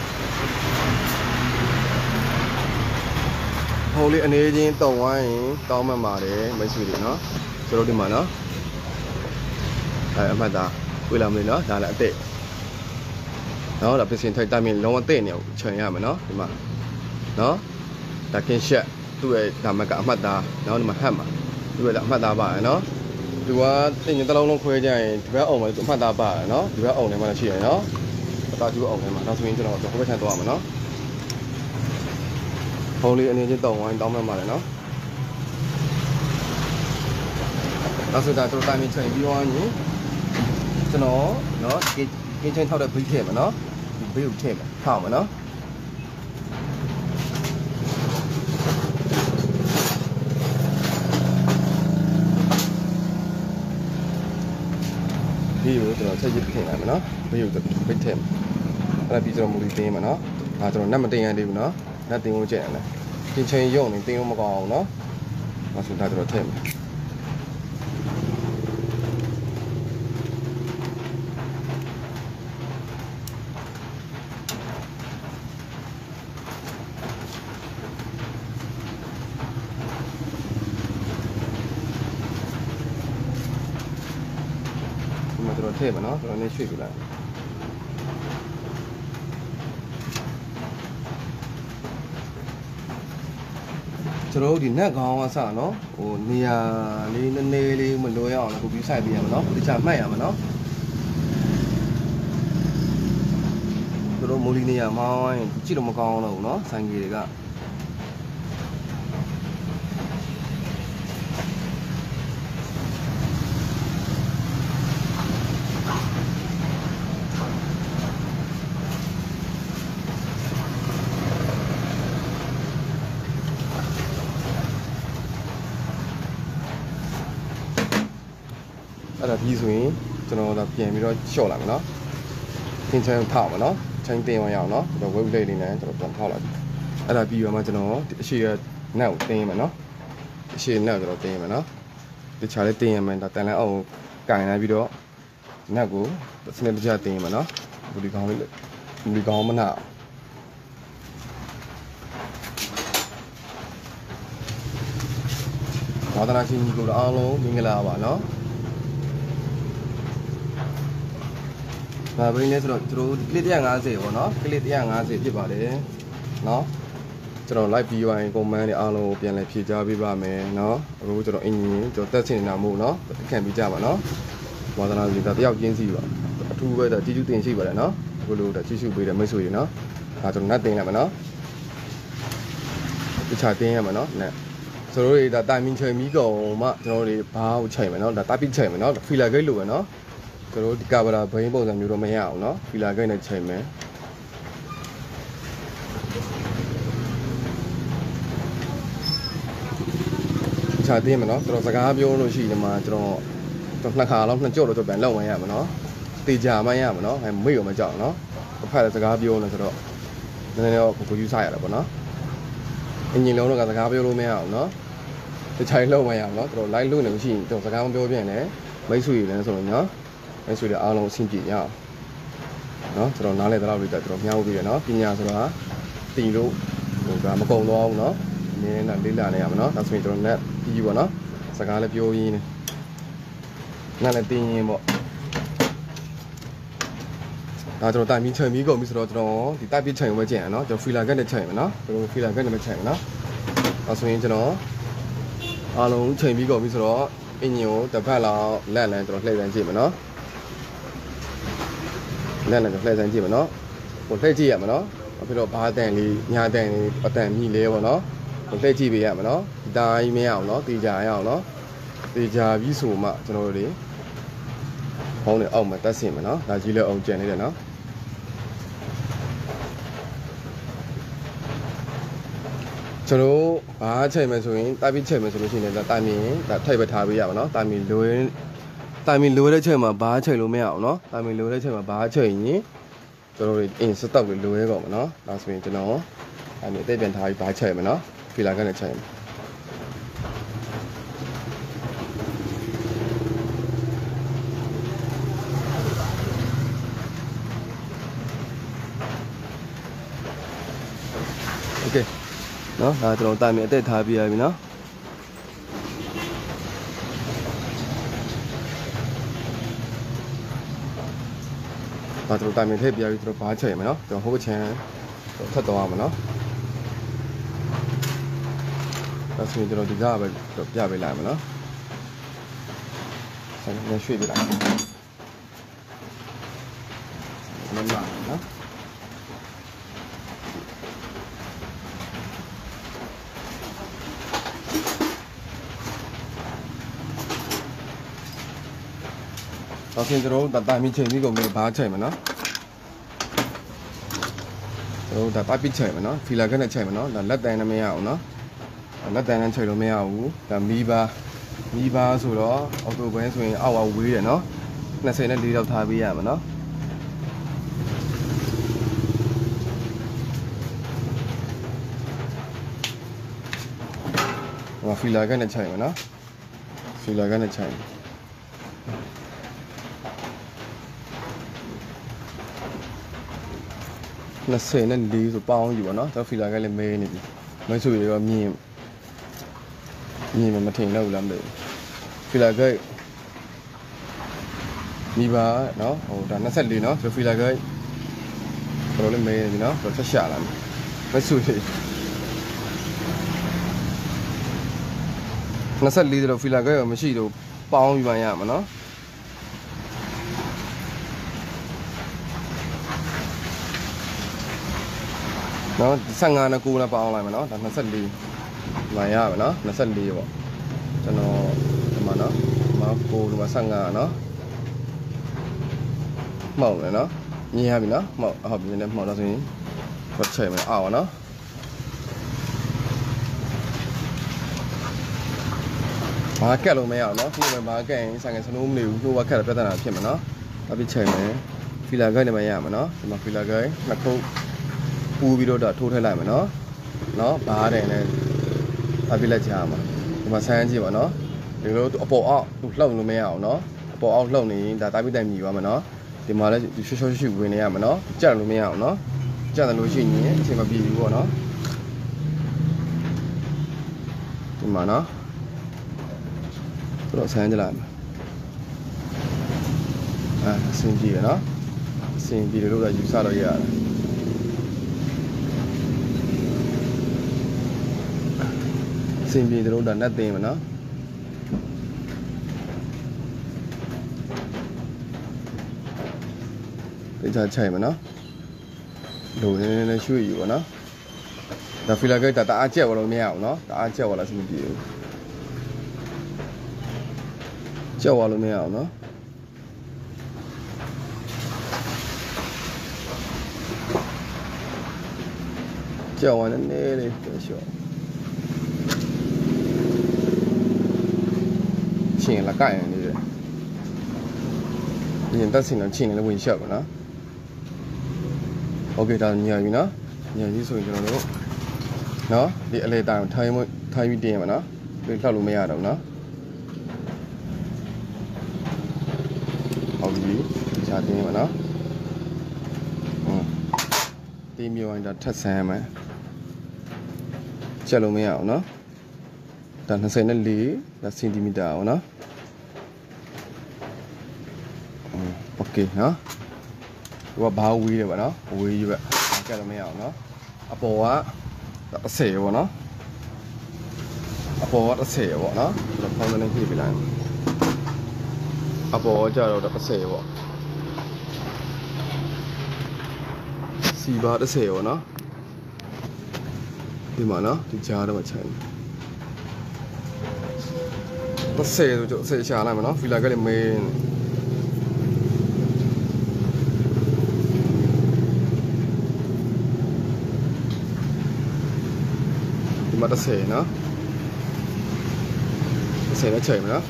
ဟိုလေးအနေချင်းတုံဝိုင်းရင်တောင်းမှတ်ပါတယ်မိတ်ဆွေတွေနော်ကျွန်တော်ဒီမှာနော်အမှတ်သားတွေ့လာမလို့နော်ဒါလည်းအသက်နော်ဒါပစ္စည်းထိုက်တိုင်းလုံးဝတဲ့နေအောင်ခြံရမယ်နော်ဒီမှာနော်ဒါကင်းရှက်သူ့ရဲ့ဒါမှတ်ကအမှတ်သားနော်ဒီမှာဟတ်မှာသူ့ရဲ့အမှတ်သားပါရနော်သူကတင်ရင်တစ်လုံးလုံးခွဲကြရင်ဒီဘက်အောင်မှာသူအမှတ်သားပါရနော်ဒီဘက်အောင်ထဲမှာလည်းရှိရနော်အတားကျူအောင်ထဲမှာနောက်ဆိုရင်ကျွန်တော်ဟိုဘက်ခြံသွားမှာနော်ဖုန်းလေးအနေချင်းတုံဝိုင်းတောင်းမှတ်ပါတယ်နော်နောက်ဆိုဒါတို့တိုင်မင်ချိန်ပြီးသွားရင်ကျွန်တော်နော်ကင်းချင်းထောက်တဲ့ဘိတ်ထည့်မှာနော်ဒီဘိတ်ကိုထည့်မှာထောက်မှာနော်ဒီကိုကျွန်တော်ချက်ရစ်ထည့်လိုက်မယ်နော်ဘေးကိုဘိတ်ထည့်အဲ့ဒါပြီးကျွန်တော်မူလီတင်းမယ်နော်ဒါကျွန်တော်နတ်မတင်ရသေးဘူးနော်နတ်တင်ဖို့ကြက်ရမယ်ပြင်ချင်းရုံနေတင်းလို့မကောင်းအောင်နော်ဒါဆိုဒါကျွန်တော်ထည့်မယ်ထည့်ပါနော်ကျွန်တော်လည်းရွှေ့ပြလိုက်ကျွန်တော်ဒီနက်ခေါင်းအစနော်ဟိုနေရာလေးနည်းနည်းလေးမလွယ်အောင်လည်းကိုပြီးဆိုင်ပြရမှာနော်တခြားမှတ်ရမှာနော်ကျွန်တော်မိုးလီနေရာမောင်းကြည့်လို့မကောင်းတော့ဘူးနော်ဆိုင်ကြီးတွေကအဲ့ဒါပြီးဆိုရင်ကျွန်တော်ဒါပြန်ပြီးတော့လျှော့လိုက်မယ်နော်သင်ချမ်းထောက်ပါနော်ချင်းတင်အောင်ရအောင်နော်ကျွန်တော် web plate လေးနဲ့ကျွန်တော်ပြန်ထောက်လိုက်အဲ့ဒါပြီးတော့မှကျွန်တော်အရှိရနက်ကိုတင်းမယ်နော်အရှိနက်ကိုကျွန်တော်တင်းမယ်နော်တခြားလေးတင်းရမယ်ဒါတန်လန်းအောင်ကင်လိုက်ပြီးတော့နက်ကိုစနစ်တကျတင်းမယ်နော်ဘူလီကောင်းလေးဘူလီကောင်းမနာဘာသာချင်းကြီးကိုအားလုံးမင်္ဂလာပါနော်ဒါဘင်းလဲဆိုတော့ကျွန်တော်ကလစ်150ပေါ့နော်ကလစ်150ဖြစ်ပါတယ်နော်ကျွန်တော် live view ရင် comment တွေအားလုံးကိုပြန်လည်ဖြည့်ကြားပေးပါမယ်နော်အခုကျွန်တော်အင်ဂျင်ကျွန်တော်တက်ဆင်နေတာမို့နော်ခံပြီးကြပါနော်ဝါသနာစီဒါတယောက်ချင်းစီပါအထူးပဲဒါကြီးကျူးတင်ရှိပါတယ်နော်အခုလိုဒါကြီးကျူးပေးတယ်မိတ်ဆွေတွေနော်ဒါကျွန်တော်နတ်တင်လိုက်မယ်နော်တခြားတင်ရမယ်နော်နတ်ကျွန်တော်တို့ဒါတိုင်မင်ချိန်မီကုန်မှကျွန်တော်တို့ဘာကိုချိန်မယ်နော်ဒါတပ်ပိချိန်မယ်နော်ဖီလာဂိတ်လိုပဲနော်ကျွန်တော်ဒီကာဗရာဘိန်းပုံစံမျိုးတော့မရအောင်เนาะဖီလာဂိတ်နဲ့ချိန်မယ်ခြာတင်းမယ်เนาะကျွန်တော်စကားပြောလို့ရှိရင်မှကျွန်တော်နှစ်ခါလောက်နှစ်ကြော့လို့တော့ပြန်လောက်ဝင်ရမှာเนาะတေချာမှရမှာเนาะအဲမိတ်ရောမကြောက်เนาะတစ်ဖက်စကားပြောလို့ဆိုတော့နည်းနည်းတော့ကိုယူစားရတာပေါ့เนาะအင်ဂျင်လုံးတော့စကားပြောလို့မရအောင်เนาะတခြားလောက်ဝင်ရအောင်เนาะကျွန်တော် live လုပ်နေမရှိရင်ကျွန်တော်စကားမပြောပြရင်လည်းမိတ်ဆွေတွေလည်းဆိုရင်เนาะအဲ့ဆိုတော့အားလုံးအဆင်ပြေရအောင်เนาะကျွန်တော်နားလဲတဲ့လောက်လေးတက်ကျွန်တော်မျှဝေပြီးရเนาะပညာဆိုတာတင်လို့ဟိုဒါမကုံတော့ဘူးเนาะအနည်းနဲ့လေးလာနေရမှာเนาะဒါဆိုရင်ကျွန်တော် net ပြီးပါเนาะစကားလည်းပြောရင်းနဲ့လည်းတင်ရင်ပေါ့ဒါကျွန်တော်တိုင်ပြီးချိန်ပြီးကုန်ပြီဆိုတော့ကျွန်တော်ဒီတိုက်ပြချိန်ဝဲကျင်ရเนาะကျွန်တော် filler gun နဲ့ချိန်မယ်เนาะကျွန်တော် filler gun နဲ့မချိန်မယ်เนาะဒါဆိုရင်ကျွန်တော်အားလုံးချိန်ပြီးကုန်ပြီဆိုတော့အင်ဂျင်ကိုတစ်ဖက်လောက်လက်လန်းကျွန်တော်လှည့်စမ်းကြည့်မယ်နော်လက်လန်းကျွန်တော်လှည့်စမ်းကြည့်မယ်နော်ဟိုလှည့်ကြည့်ရမယ်နော်ပြီးတော့ဘာတန်လေးညာတန်လေးအတန်မြည်လေးပေါ့နော်ဟိုလှည့်ကြည့်ပေးရမယ်နော်ဒီတိုင်းမရအောင်နော်တေချာရအောင်နော်တေချာပြီးဆိုမှကျွန်တော်တို့တွေဖုန်းနဲ့အောက်မှာတက်ဆင်မယ်နော်ဒါကြီးလည်းအောင်ကျန်နေတယ်နော်ကျွန်တော်ဘာချိန်မယ်ဆိုရင်တိုက်ပြီးချိန်မယ်ဆိုလို့ရှိရင်လည်းတိုင်မင်ဒါထိုက်ပဲထားပေးရပါတော့တိုင်မင်လိုတဲ့ချိန်မှာဘာချိန်လို့မရအောင်เนาะတိုင်မင်လိုတဲ့ချိန်မှာဘာချိန်ရင်ကျွန်တော်တို့အင်စတောက်တွေလိုရဲကောင်းပါเนาะဒါဆိုရင်ကျွန်တော်တိုင်မင်အသိပြန်ထားပြီးဘာချိန်မယ်เนาะဖီလာကနေချိန်โอเคเนาะဒါကျွန်တော်တိုင်မင်အသက်ထားပြရပြီเนาะဒါကျွန်တော်တိုင်မင်ထည့်ပြရပြီကျွန်တော်ဘားချိန်မယ်เนาะကျွန်တော်ဟိုဘချမ်းထပ်တော့ရမှာเนาะဒါဆိုရင်ကျွန်တော်ဒီကပဲပြပေးလိုက်မယ်เนาะဆက်နေရွှေ့ပြလိုက်မင်းလာเนาะတော့ကျွန်တော်တို့တိုင်မင်ချိန်ပြီးကုန်ပြီဘားချိန်မယ်เนาะကျွန်တော်တို့ဒါပိတ်ချိန်မယ်เนาะဖီလာကနဲ့ချိန်မယ်เนาะဒါလက်တန်းနဲ့မရအောင်เนาะလက်တန်းနဲ့ချိန်လို့မရဘူးဒါမီးပါဆိုတော့အော်တိုဘဲဆိုရင်အောက်ဝေးတယ်เนาะน่าเสียนั่นดีเราทาบีอ่ะมันเนาะว่าฟิลากันเนี่ยใช่ไหมเนาะฟิลากันเนี่ยใช่น่าเสียนั่นดีสุดป้องอยู่เนาะแต่ฟิลากันเลยไม่นี่ไม่ช่วยก็มีมันมาถึงแล้วลำเลยฟิลากันมีบ้าเนาะโอ้แต่น่าเสียดีเนาะแต่ฟิลากันเราเลยไม่นี่เนาะเราจะเสียแล้วไม่ช่วยน่าเสียดีเราฟิลากันไม่ใช่ตัวป้องอยู่มาอย่างมันเนาะเนาะสั่งงานนะกูนะป้องอะไรมันเนาะแต่น่าเสียดีมาอย่างมันเนาะน่าเสียดีวะจะเนาะมาเนาะมากูมาสั่งงานเนาะหมอกเลยเนาะยี่ห้อมีเนาะหมอกหอบอยู่ในหมอกเราสิรถเฉยมันเอาเนาะมาแก่ลงไม่เอาเนาะที่มันมาแก่สั่งงานสนุกหรือรู้ว่าแก่เราเป็นตลาดเพียงมันเนาะเอาไปเฉยไหมฟิลาเกอร์ในมาอย่างมันเนาะมาฟิลาเกอร์นักเขาปูวิดีโอดอททูเท่าไหร่มันเนาะบ้าเนี่ยเนี่ยเอาไปละจามามาแซงจีบเนาะเดี๋ยวเราปอเอาเล่าลงไม่เอาเนาะปอเอาเล่านี้แต่ตาพี่แต่มีว่ามันเนาะဒီမှာလည်းရှော့ရှေ့ဝင်နေရမှာเนาะကြက်လို့မရအောင်เนาะကြက်တယ်လို့ရှိရင်အချိန်မပြေဘူးပေါ့เนาะဒီမှာเนาะဆိုတော့ဆန်းကြလိုက်အဆင်ပြေရเนาะအဆင်ပြေတယ်လို့သာယူဆလို့ရတယ်အဆင်ပြေတယ်လို့ဒါနဲ့တင်မှာเนาะจะใช่ไหมเนาะดูในช่วยอยู่เนาะแต่ฟิลาเกอร์แต่ตาเจ้าเราไม่เอาเนาะตาเจ้าเราสิ่งที่เจ้าเราไม่เอาเนาะเจ้าวันนั้นเลยเดี๋ยวชัวชิงละไก่นี่เลยยังตัดสินแล้วชิงแล้ววิ่งเชือกเนาะโอเคตอนนี้อยู่เนาะยังยี่สุดอยู่เนาะเนาะဒီအလေတိုင်ထိုင်းပြီးတင်ရမှာเนาะဒီလှောက်လို့မရတော့เนาะဟုတ်ပြီခြာတင်ရမှာเนาะတင်းမျိုးရင်ဒါထက်ဆန်းမှာချက်လို့မရအောင်เนาะဒါ24ဒါစင်တီမီတာအောင်เนาะโอเคเนาะว่าบ้าวีเลยป่ะเนาะวีอยู่แบบแกเราไม่เอาเนาะอปอวะตะเสวะเนาะอปอวะตะเสวะเนาะเราพร้อมจะเล่นที่ไปแล้วอปอวะจะเราตะเสวะ4 บาทตะเสวะเนาะဒီမှာเนาะဒီကြားတော့မချိုင်ตะเสဆိုတော့ဆေရှာလိုက်မှာเนาะဖီလာကလေးမင်းมาตะเสเนาะตะเสแล้วเฉยมั้ยเนาะ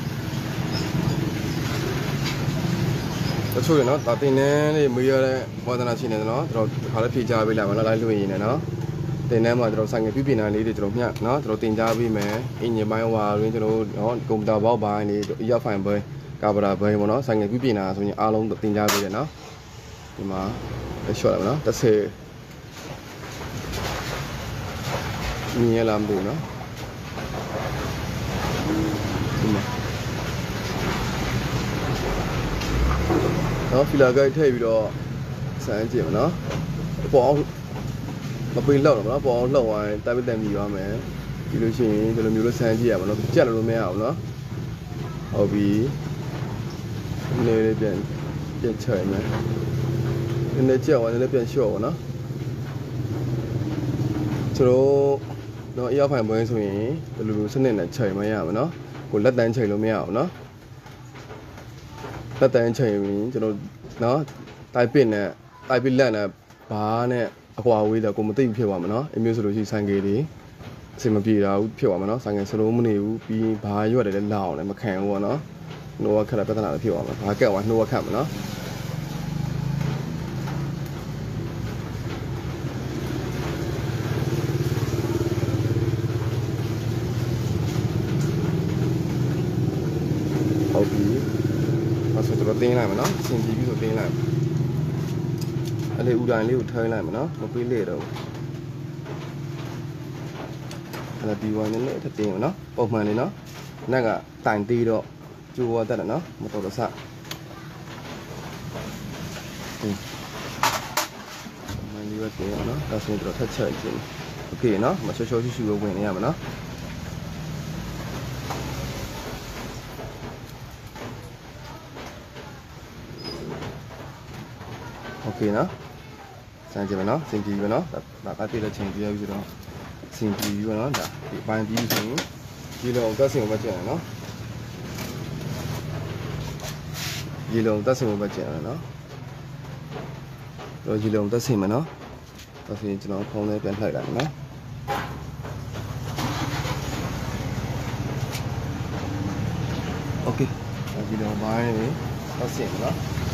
တချို့เนาะဒါတင်နေလေးမွေးရတဲ့ဝါသနာရှိနေတယ်เนาะကျွန်တော်ခါလေးဖြေချပေးလိုက်ပါတော့လိုက်လွှင့်ရင်းနေเนาะတင်ထဲမှာကျွန်တော်ဆိုင်ငယ်ပြပြနာလေးတွေကျွန်တော်မျှเนาะကျွန်တော်တင်ကြားပေးမယ်အင်ဂျင်ပိုင်းဟွာရင်းကျွန်တော်เนาะကွန်ပျူတာဘောက်ပိုင်းလေးအရက်ဖိုင်ပိုင်းကာဗရာပိုင်းပေါ့เนาะဆိုင်ငယ်ပြပြနာဆိုရင်အားလုံးတင်ကြားပေးတယ်เนาะဒီမှာရှော့လိုက်ပါเนาะတะเสมีอะไรมาดูเนาะเนาะฟิลาเกอร์เทပြီးတော့စမ်းကြည့်မနော်ပေါ်မပင်းလောက်တော့မနော်ပေါ်လောက်သွားရင်တိုက်ပတက်မြည်သွားမယ်ပြီးလို့ရှိရင်ဒီလိုမျိုးလို့စမ်းကြည့်ရမှာနော်ကြက်လို့မရအောင်နော်ဟုတ်ပြီနည်းလေးပြန်ချိန်မယ်နည်းနည်းကြက်သွားနည်းနည်းပြန်လျှော့ပါနော်ကျွန်တော်เนาะအရောက်ဖိုင်ပွဲဆိုရင်ဒီလိုစနစ်နဲ့ချိန်မရမှာเนาะကိုလက်တန်းချိန်လို့မရအောင်เนาะလက်တန်းချိန်ရင်ကျွန်တော်เนาะတိုက်ပစ်နဲ့တိုက်ပစ်လက်နဲ့ဘာနဲ့အကွာဝေးတာကိုမသိဘူးဖြစ်သွားမှာเนาะအမျိုးဆိုလို့ရှိရင်ဆိုင်ကယ်တွေအစင်မပြေတာဘူးဖြစ်သွားမှာเนาะဆိုင်ကယ်စလုံးမနေဘူးပြီးဘာရွက်တယ်လဲလောက်အောင်လည်းမခံဘူးပေါ့เนาะนัวขนาดพัฒนาผิวออกมาหาแก้วว่านัวขับเนาะเอาผีมาสุดตัวตีนlại mà nó xinผีสุดตีนlạiอะไรอุดรเลยอุทัยlại mà nóมาคุยเล่đâuอะไรปีวันนี้เนี่ยถ้าตีมันเนาะออกมาเลยเนาะนั่นก็ต่างตีดอกจูว่าแต่เนาะมาตัวละสักมันดีว่าตีเนาะเราสิ่งตัวทัดเฉยจริงโอเคเนาะมาโชว์ชิวๆเว้ยเนี่ยมันเนาะโอเคเนาะสั่งเจ็บเนาะสิ่งดีเนาะแต่ก็ตีละเชิงดีอยู่เนาะสิ่งดีอยู่เนาะจ้ะตีปานดีสิ่งดีเราก็สิ่งมาเจอเนาะยีลงตัดสินมาเจอเนาะเรายีลงตัดสินมาเนาะตัดสินจะน้องคงได้เป็นไทยกันเนาะโอเคยีลงไปนี่ตัดสินเนาะ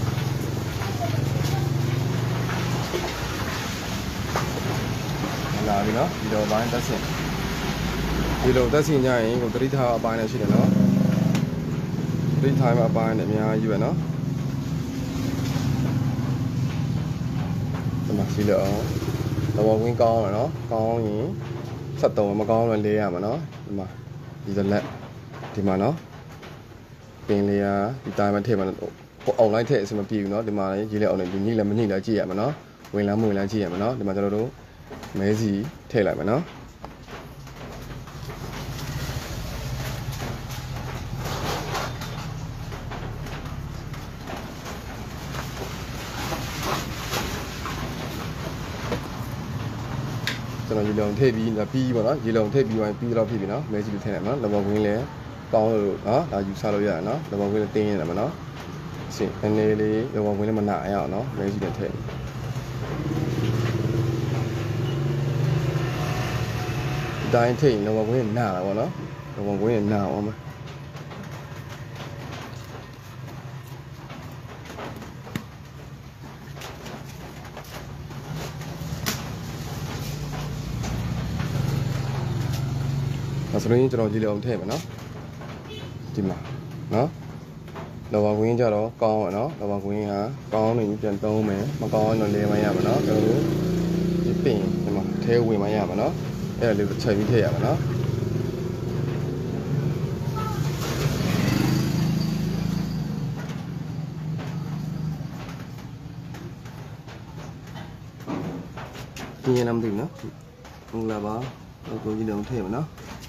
ลาไปเนาะยีลงไปตัดสินยีลงตัดสินยังไงก็ตรีท่าไปเนี่ยใช่เนาะตรีท่ามาไปเนี่ยมีอะไรอยู่เนาะmà xí lửa tao nguyên con rồi nó con gì sắp tàu mà con là lìa mà nó mà đi dần lẹ thì mà nó tiền lìa thì tài mà thêm mà ông nói thế xem mà piu nó thì mà đấy chỉ liệu này như là mình nhìn là chị mà nó quên lá mười là chị mà nó thì mà cho nó đúng mấy gì thể lại mà nó cho nó dòng thế bị là pi mà nó dòng thế bị mà pi đâu pi nó mấy gì thế này nó là bao nhiêu lẽ con đó là dù sao đâu vậy nó là bao nhiêu tiền là mà nó xịn anh này đi là bao nhiêu mà nại à nó mấy gì thế đại thì là bao nhiêu nào mà nó là bao nhiêu nào mà sau đó cho nó dì liệu thêm mà nó chìm mà nó đầu vào nguyên cho đó con mà nó đầu vào nguyên hả con này trên tô mà con nó liền mà nhà mà nó cho nó chỉ tiền nhưng mà theo quyền mà nhà mà nó đây là điều chơi như thế mà nó như năm thì nó không là bao có dì liệu thêm mà nó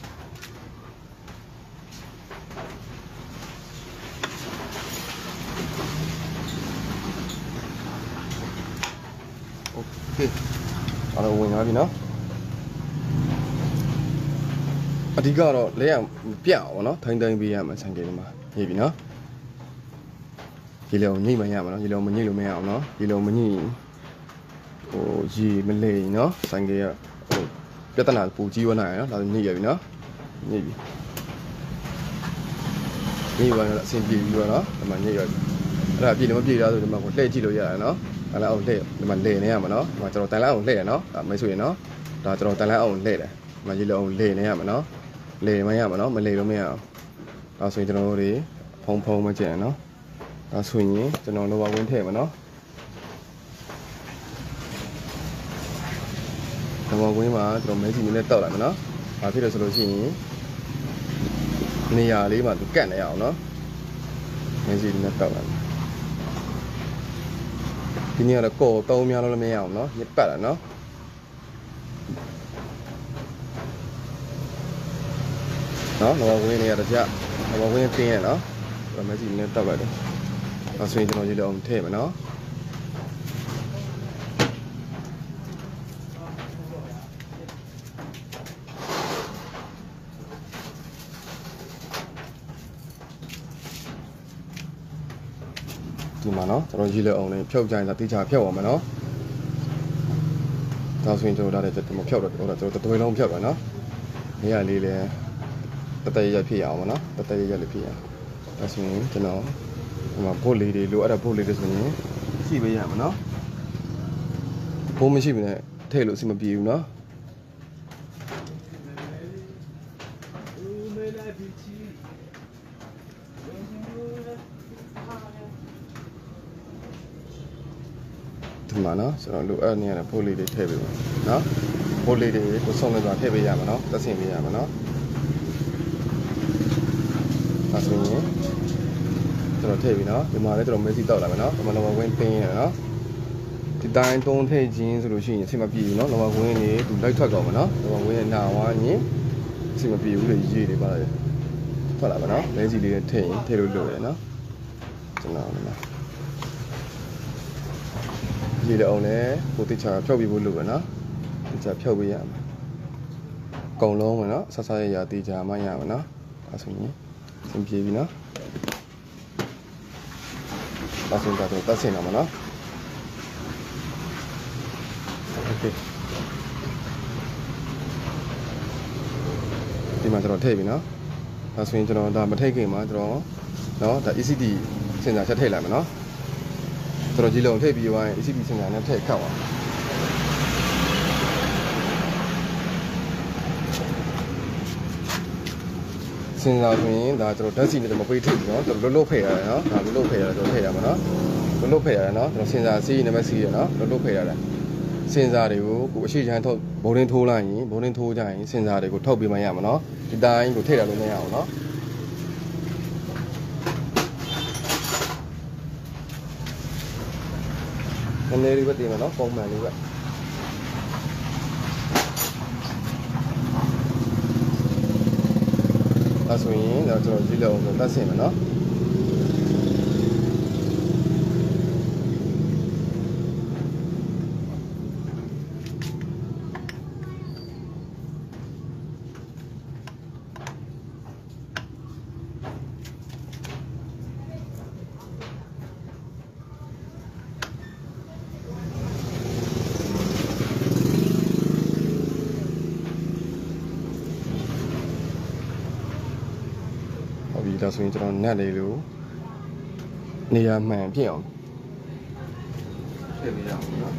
ok ở đâu nói gì nó ở đi gà rồi lấy ăn bẻo nó thành thành bị mà sang cái mà gì bị nó chỉ liệu như mà nhà mà nó chỉ liệu mình như liệu mèo nó chỉ liệu mình như gì mình lề nó sang cái cái tên là phụ chi bên này nó là như vậy nó như vậy là xin gì vừa nó mà như vậy là gì nó gì ra rồi mà còn lề chi rồi vậy nó là ông lệ mà lệ này mà nó mà cho tay lá ông lệ nó mấy suy nó rồi cho tay lá ông lệ này mà gì là ông lệ này mà nó lệ mấy mà nó mà lệ đâu mấy à suy cho nó đi phong phong mà trẻ nó suy nhỉ cho nó vào nguyên thể mà nó vào nguyên mà rồi mấy gì mình tạo lại mà nó và khi được rồi gì này lý mà kẹt này ảo nó mấy gì mình tạo lại thì như là cổ tàu mèo là mèo nó nhật bát là nó vào nguyên này là chưa nó vào nguyên tiền này nó và mấy gì nên tập lại đấy nó suy cho nó gì được thể mà nó thì mà nó rồi gì liệu này phiêu dài là tí trà phiêu mà nó tao xuyên cho ra để chụp một phiêu được rồi cho tôi không phiêu rồi nó thế là đi là tay giờ phiêu mà nó tay giờ là phiêu ဒါဆိုရင်ကျွန်တော်ဟိုမှာဘို့လေးတွေလိုအပ်တဲ့ဘို့လေးတွေဆိုရင်ရှိပေးရမှာနော်ဘို့မရှိမနဲ့ထည့်လို့အဆင်မပြေဘူးနော်ဒီမှာနော်ကျွန်တော်လိုအပ်နေရတဲ့ဘို့လေးတွေထည့်ပေးပါနော်ဘို့လေးတွေကိုစုံလိုက်စွာထည့်ပေးရမှာနော်သက်ဆင်ပေးရမှာနော်ဒါဆိုရင်ကျွန်တော်ထည့်ပြီနော်ဒီမှာလည်းကျွန်တော်မဲစီတောက်လာမယ်နော်ဒီမှာလောဘဝင်းတင်းရနော်ဒီတိုင်းသုံးထည့်ခြင်းဆိုလို့ရှိရင်အဆင်မပြေဘူးနော်လောဘဝင်းနေသူလိုက်ထွက်တော့မယ်နော်လောဘဝင်းရဲ့နာဝါရင်အဆင်မပြေဘူးလေရေးတွေပါလာတယ်ထွက်လာပါနော်မဲစီလေးထည့်ရင်ထည့်လို့လို့ရနော်ကျွန်တော်ရေးတဲ့အောင်လည်းကိုတိချာဖြောက်ပြီးဖို့လို့ပဲနော်တိချာဖြောက်ပေးရမှာအကုန်လုံးပဲနော်ဆဆရရတေချာမှရမှာနော်အဲဆိုရင်အဆင်ပြေပြီနော်ဒါဆိုတော့တက်စင်တော့မနော်โอเคဒီမှာကျွန်တော်ထည့်ပြီနော်ဒါဆိုရင်ကျွန်တော်ဒါမထည့်ခင်မှာကျွန်တော်နော်ဒါ ECD စင်စာချက်ထည့်လိုက်မယ်နော်ကျွန်တော်ကြီးလုံးထည့်ပြီးသွားရင် ECD စင်စာနဲ့ထည့်ခတ်သွားစင်စာဆိုရင်ဒါကျွန်တော်ဓာတ်စီနဲ့မပိတ်ထိဘူးเนาะကျွန်တော်လွတ်လွတ်ဖယ်ရတယ်เนาะဒါလွတ်လွတ်ဖယ်ရတယ်ကျွန်တော်ထည့်ရမှာเนาะလွတ်လွတ်ဖယ်ရတယ်เนาะကျွန်တော်စင်စာစီးနံပါတ်စီးရเนาะလွတ်လွတ်ဖယ်ရတယ်စင်စာတွေကိုကိုအရှိချမ်းထုတ်ဘုံရင်းထိုးလိုက်ရင်ဘုံရင်းထိုးကြရင်စင်စာတွေကိုထုတ်ပေးမှရမှာเนาะဒီတိုင်းကိုထည့်ရလို့မရအောင်เนาะနည်းနည်းလေးပဲတင်မယ်เนาะပုံမှန်လေးပဲဒါဆိုရင်ကျွန်တော်ကြည့်လို့အောင်တက်ဆင်မယ်နော်ဒီဒါဆိုရင်ကျွန်တော်နက်လေးလို့နေရာမှန်ပြည့်အောင်ထည့်ပေးရအောင်နော်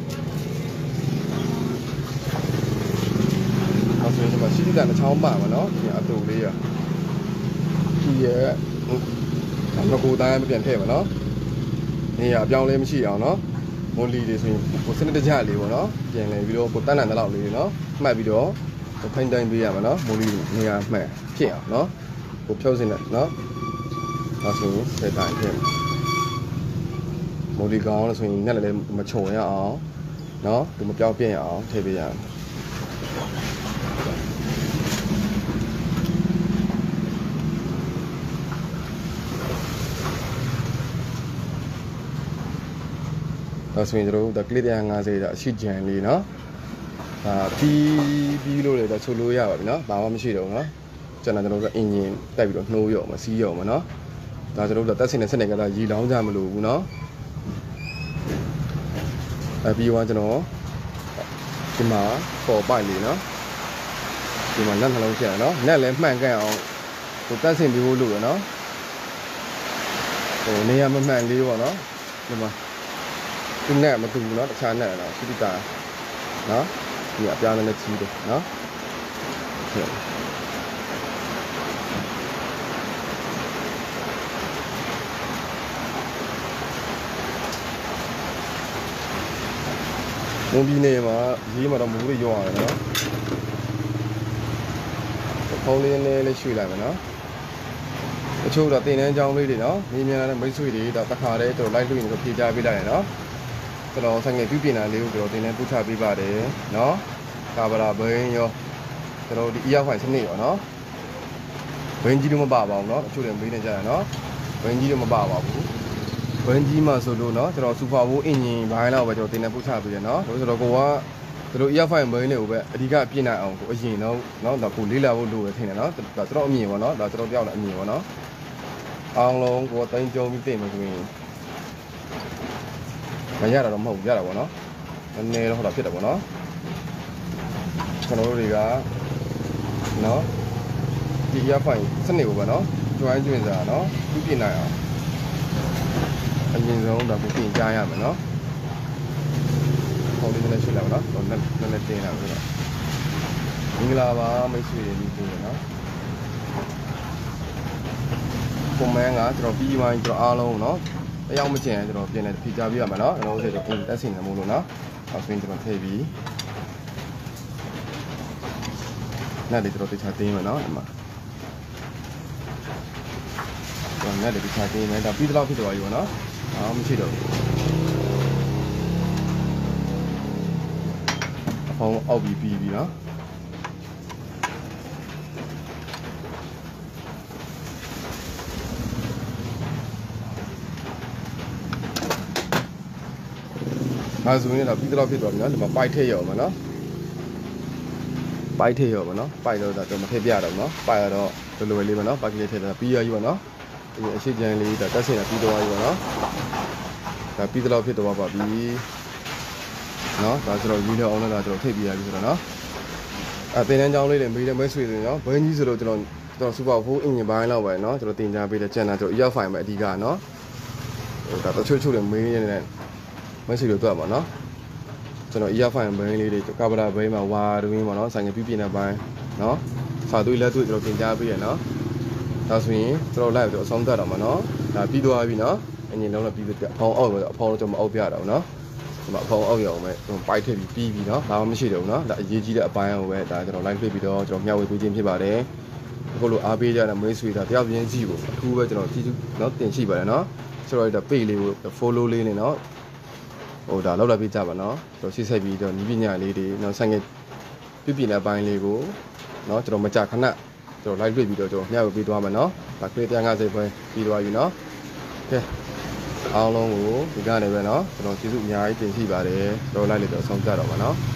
ဒါဆိုရင်ဒီမှာရှိတဲ့တစ်ချောင်းပါမှာနော်ဒီအတူလေးရဒီရဲ့ငါကိုတိုင်းမပြန်ထည့်မှာနော်နေရာအပြောင်းလဲမရှိအောင်နော်မိုးလီတွေဆိုရင်ကိုစနစ်တကျလေးပေါ့နော်ပြင်လဲပြီးတော့ကိုတန်းတန်တဲ့လောက်လေးနော်မှတ်ပြီးတော့ဖိုင်းတိုင်းပေးရမှာနော်မိုးလီနေရာမှန်ဖြစ်အောင်နော်ကိုဖြုတ်စင်းတယ်နော်ဒါဆိုရင်စက်တိုင်းဖြစ်မိုဒီကောင်းလို့ဆိုရင်ညက်လည်းမချုံရအောင်နော်ဒီမပြောင်းပြင်းရအောင်ထည့်ပေးရအောင်ဒါဆိုရင်တို့ဒါကလစ်150ဒါအရှိကြံလေးနော်ဒါပြီးလို့လေဒါချုပ်လို့ရပါပြီနော်ဘာမှမရှိတော့ဘူးနော်ကျွန်တော်တို့ကအင်ဂျင်တိုက်ပြီးတော့နှိုးရော့မှာစီးရော့မှာနော်ဒါကျွန်တော်တို့တက်စင်တဲ့စနစ်ကလည်းရီလောင်းကြမလို့ဘူးနော်ပြီးသွားကျွန်တော်ဒီမှာပေါ်ပိုက်လေးနော်ဒီမှာလက်နှလုံးကျန်နော်လက်လည်းမှန်ကန်အောင်ဟိုတက်စင်ပြီးဖို့လို့ရနော်ဟိုနေရာမမှန်လေးပေါ့နော်ဒီမှာဒီနဲ့မတူဘူးနော်တခြားနဲ့နော်စိတိတာနော်ဒီအပြားလည်းကြီးတယ်နော်မုံပြီးနေမှာရေးမှာတော့မူလေးရောရတယ်နော်ဖုန်းလေးနဲ့လေးရွှေ့လိုက်မယ်နော်တချို့တော့တင်တန်းကြောင်းလေးတွေနော်မိမြန်လာတဲ့မိတ်ဆွေတွေတော့တစ်ခါတည်းကျွန်တော်လိုက်လို့ရင်တော့ဖြေကြပေးလိုက်ရနော်ကျွန်တော်ဆိုင်ငယ်ပြုပြင်တာလေးကိုကျွန်တော်တင်တန်းပို့ချပေးပါတယ်နော်ကာဗရာဘင်းရောကျွန်တော်ဒီ ER5 စနစ်ရောနော်ဘင်းကြီးတော့မပါပါဘူးနော်တချို့တွေမေးနေကြရနော်ဘင်းကြီးတော့မပါပါဘူးဘင်းကြီးမှဆိုလို့နော်ကျွန်တော်စူပါဘိုးအင်ဂျင်ဘိုင်းလောက်ပဲကျွန်တော်တင်တန်းပို့ချပေးရနော်ဆိုတော့ကိုကသူတို့ ER5 ဘင်းတွေကိုပဲအဓိကပြင်နိုင်အောင်ကိုအရင်တော့တော့ကိုလေးလာဖို့လိုပဲထင်တယ်နော်ဒါကျွန်တော်အမြင်ပေါ့နော်ဒါကျွန်တော်ပြောက်လာအမြင်ပေါ့နော်အောင်လုံးကိုတိုင်းကြုံပြီးတင်မယ်ဆိုရင်မရတာတော့မဟုတ်ဘူးရတာပေါ့နော်နည်းနည်းတော့ဟိုတာဖြစ်တယ်ပေါ့နော်ကျွန်တော်တို့တွေကနော်ဒီ ER5 စနစ်ကိုပဲနော်ကြကျွမ်းကျင်စာနော်ပြုပြင်နိုင်အောင်အရင်ဆုံးတော့ပြုပြင်ကြရမယ်နော်ဒီနေ့ရှိလာပါတော့နည်းနည်းတင်လာပြီတော့မင်္ဂလာပါမိတ်ဆွေတွေဒီနေ့နော်ပုံမှန်ကကျွန်တော်ပြီးမှကျွန်တော်အားလုံးနော်တယောက်မကျင်ကျွန်တော်ပြင်လိုက်ဖြေကြပြရမှာနော်ကျွန်တော်တို့ဆိုတော့တက်စင်နေမို့လို့နော်အောက်စပင်းကျွန်တော်ထည့်ပြီးနဲ့လေကျွန်တော်တခြားတင်းမယ်နော်ဒီမှာကျွန်တော်နဲ့လေတခြားတင်းမယ်ဒါပြီးတော့ဖြစ်သွားပြီပေါ့နော်အားမရှိတော့ဘူးအဖောင်းအောက်ပြီးနော်ဒါဆိုရင်တော့ပြီးတော့ဖြစ်သွားပြီနော်ဒီမှာပိုက်ထည့်ရအောင်မနော်ပိုက်ထည့်ရအောင်မနော်ပိုက်တော့တော့မထည့်ပြတော့နော်ပိုက်ရတော့လွယ်လေးမနော်ပိုက်ကလေးထည့်တာပြီးရပြီပေါ့နော်ဒီအရှိချမ်းလေးဒါတက်စင်တာပြီးတော့ပြီပေါ့နော်ဒါပြီးတော့ဖြစ်သွားပါပြီနော်ဒါဆိုတော့ယူလောက်အောင်လည်းဒါကျွန်တော်ထိပ်ပြရပြီဆိုတော့နော်သင်တန်းကျောင်းလေးတွေမေးတယ်မဲဆွေတွေနော်ဘင်းကြီးဆိုတော့ကျွန်တော်စူပါ4အင်ဂျင်ပိုင်းလောက်ပဲနော်ကျွန်တော်တင်ကြားပေးတဲ့ channel ကျွန်တော်ရောက်ဖိုင်ပဲအဓိကနော်ဟိုဒါတချို့တွေမေးနေတဲ့မဲဆွေတွေတွေ့ပါနော်ကျွန်တော် ear file ဘင်းလေးတွေကဗလာဘင်းမှာဝါတွင်းပေါ့နော်ဆိုင်ငယ်ပြပြနေပိုင်းနော်စာသွေးလက်သွေးကျွန်တော်တင်ကြားပေးရနော်ဒါဆိုရင်ကျွန်တော် live တော့အဆုံးသတ်တော့မှာနော်ဒါပြီးသွားပြီနော်အရင်လုံးတော့ပြီးပြီအဖောင်းအောက်တော့အဖောင်းတော့ကျွန်တော်မအောက်ပြရတော့နော်ဒီမှာအဖောင်းအောက်ရအောင်ပဲကျွန်တော်ပိုက်ထည့်ပြီးပြီနော်ဘာမှမရှိတော့ဘူးနော်ဒါအရေးကြီးတဲ့အပိုင်းအောင်ပဲဒါကျွန်တော် live ဖြစ်ပြီးတော့ကျွန်တော်မျှဝေပေးခြင်းဖြစ်ပါတယ်အခုလိုအားပေးကြတဲ့မိတ်ဆွေတွေတယောက်ချင်းကြည့်ဖို့အထူးပဲကျွန်တော်ကြည့်နော်တင်ရှိပါတယ်နော်ဆိုတော့ဒါ page လေးကို follow လေးနဲ့နော်ဟိုဒါလောက်လာပြကြပါနော်ကျွန်တော်ရှေ့ဆက်ပြီးတော့ညီပညာလေးတွေနော်ဆိုင်ငယ်ပြပြနေပိုင်းလေးကိုနော်ကျွန်တော်မကြခဏကျွန်တော် live တွေ့ပြီးတော့ကျွန်တော်မျှဝေပေးသွားမယ်နော်ဒါကလေး150ပဲပြီးသွားပြီနော်ကဲအားလုံးကိုဒီကနေပဲနော်ကျွန်တော်ကျေးဇူးအများကြီးတင်ရှိပါတယ်ကျွန်တော် live လေးတော့အဆုံးသတ်တော့ပါနော်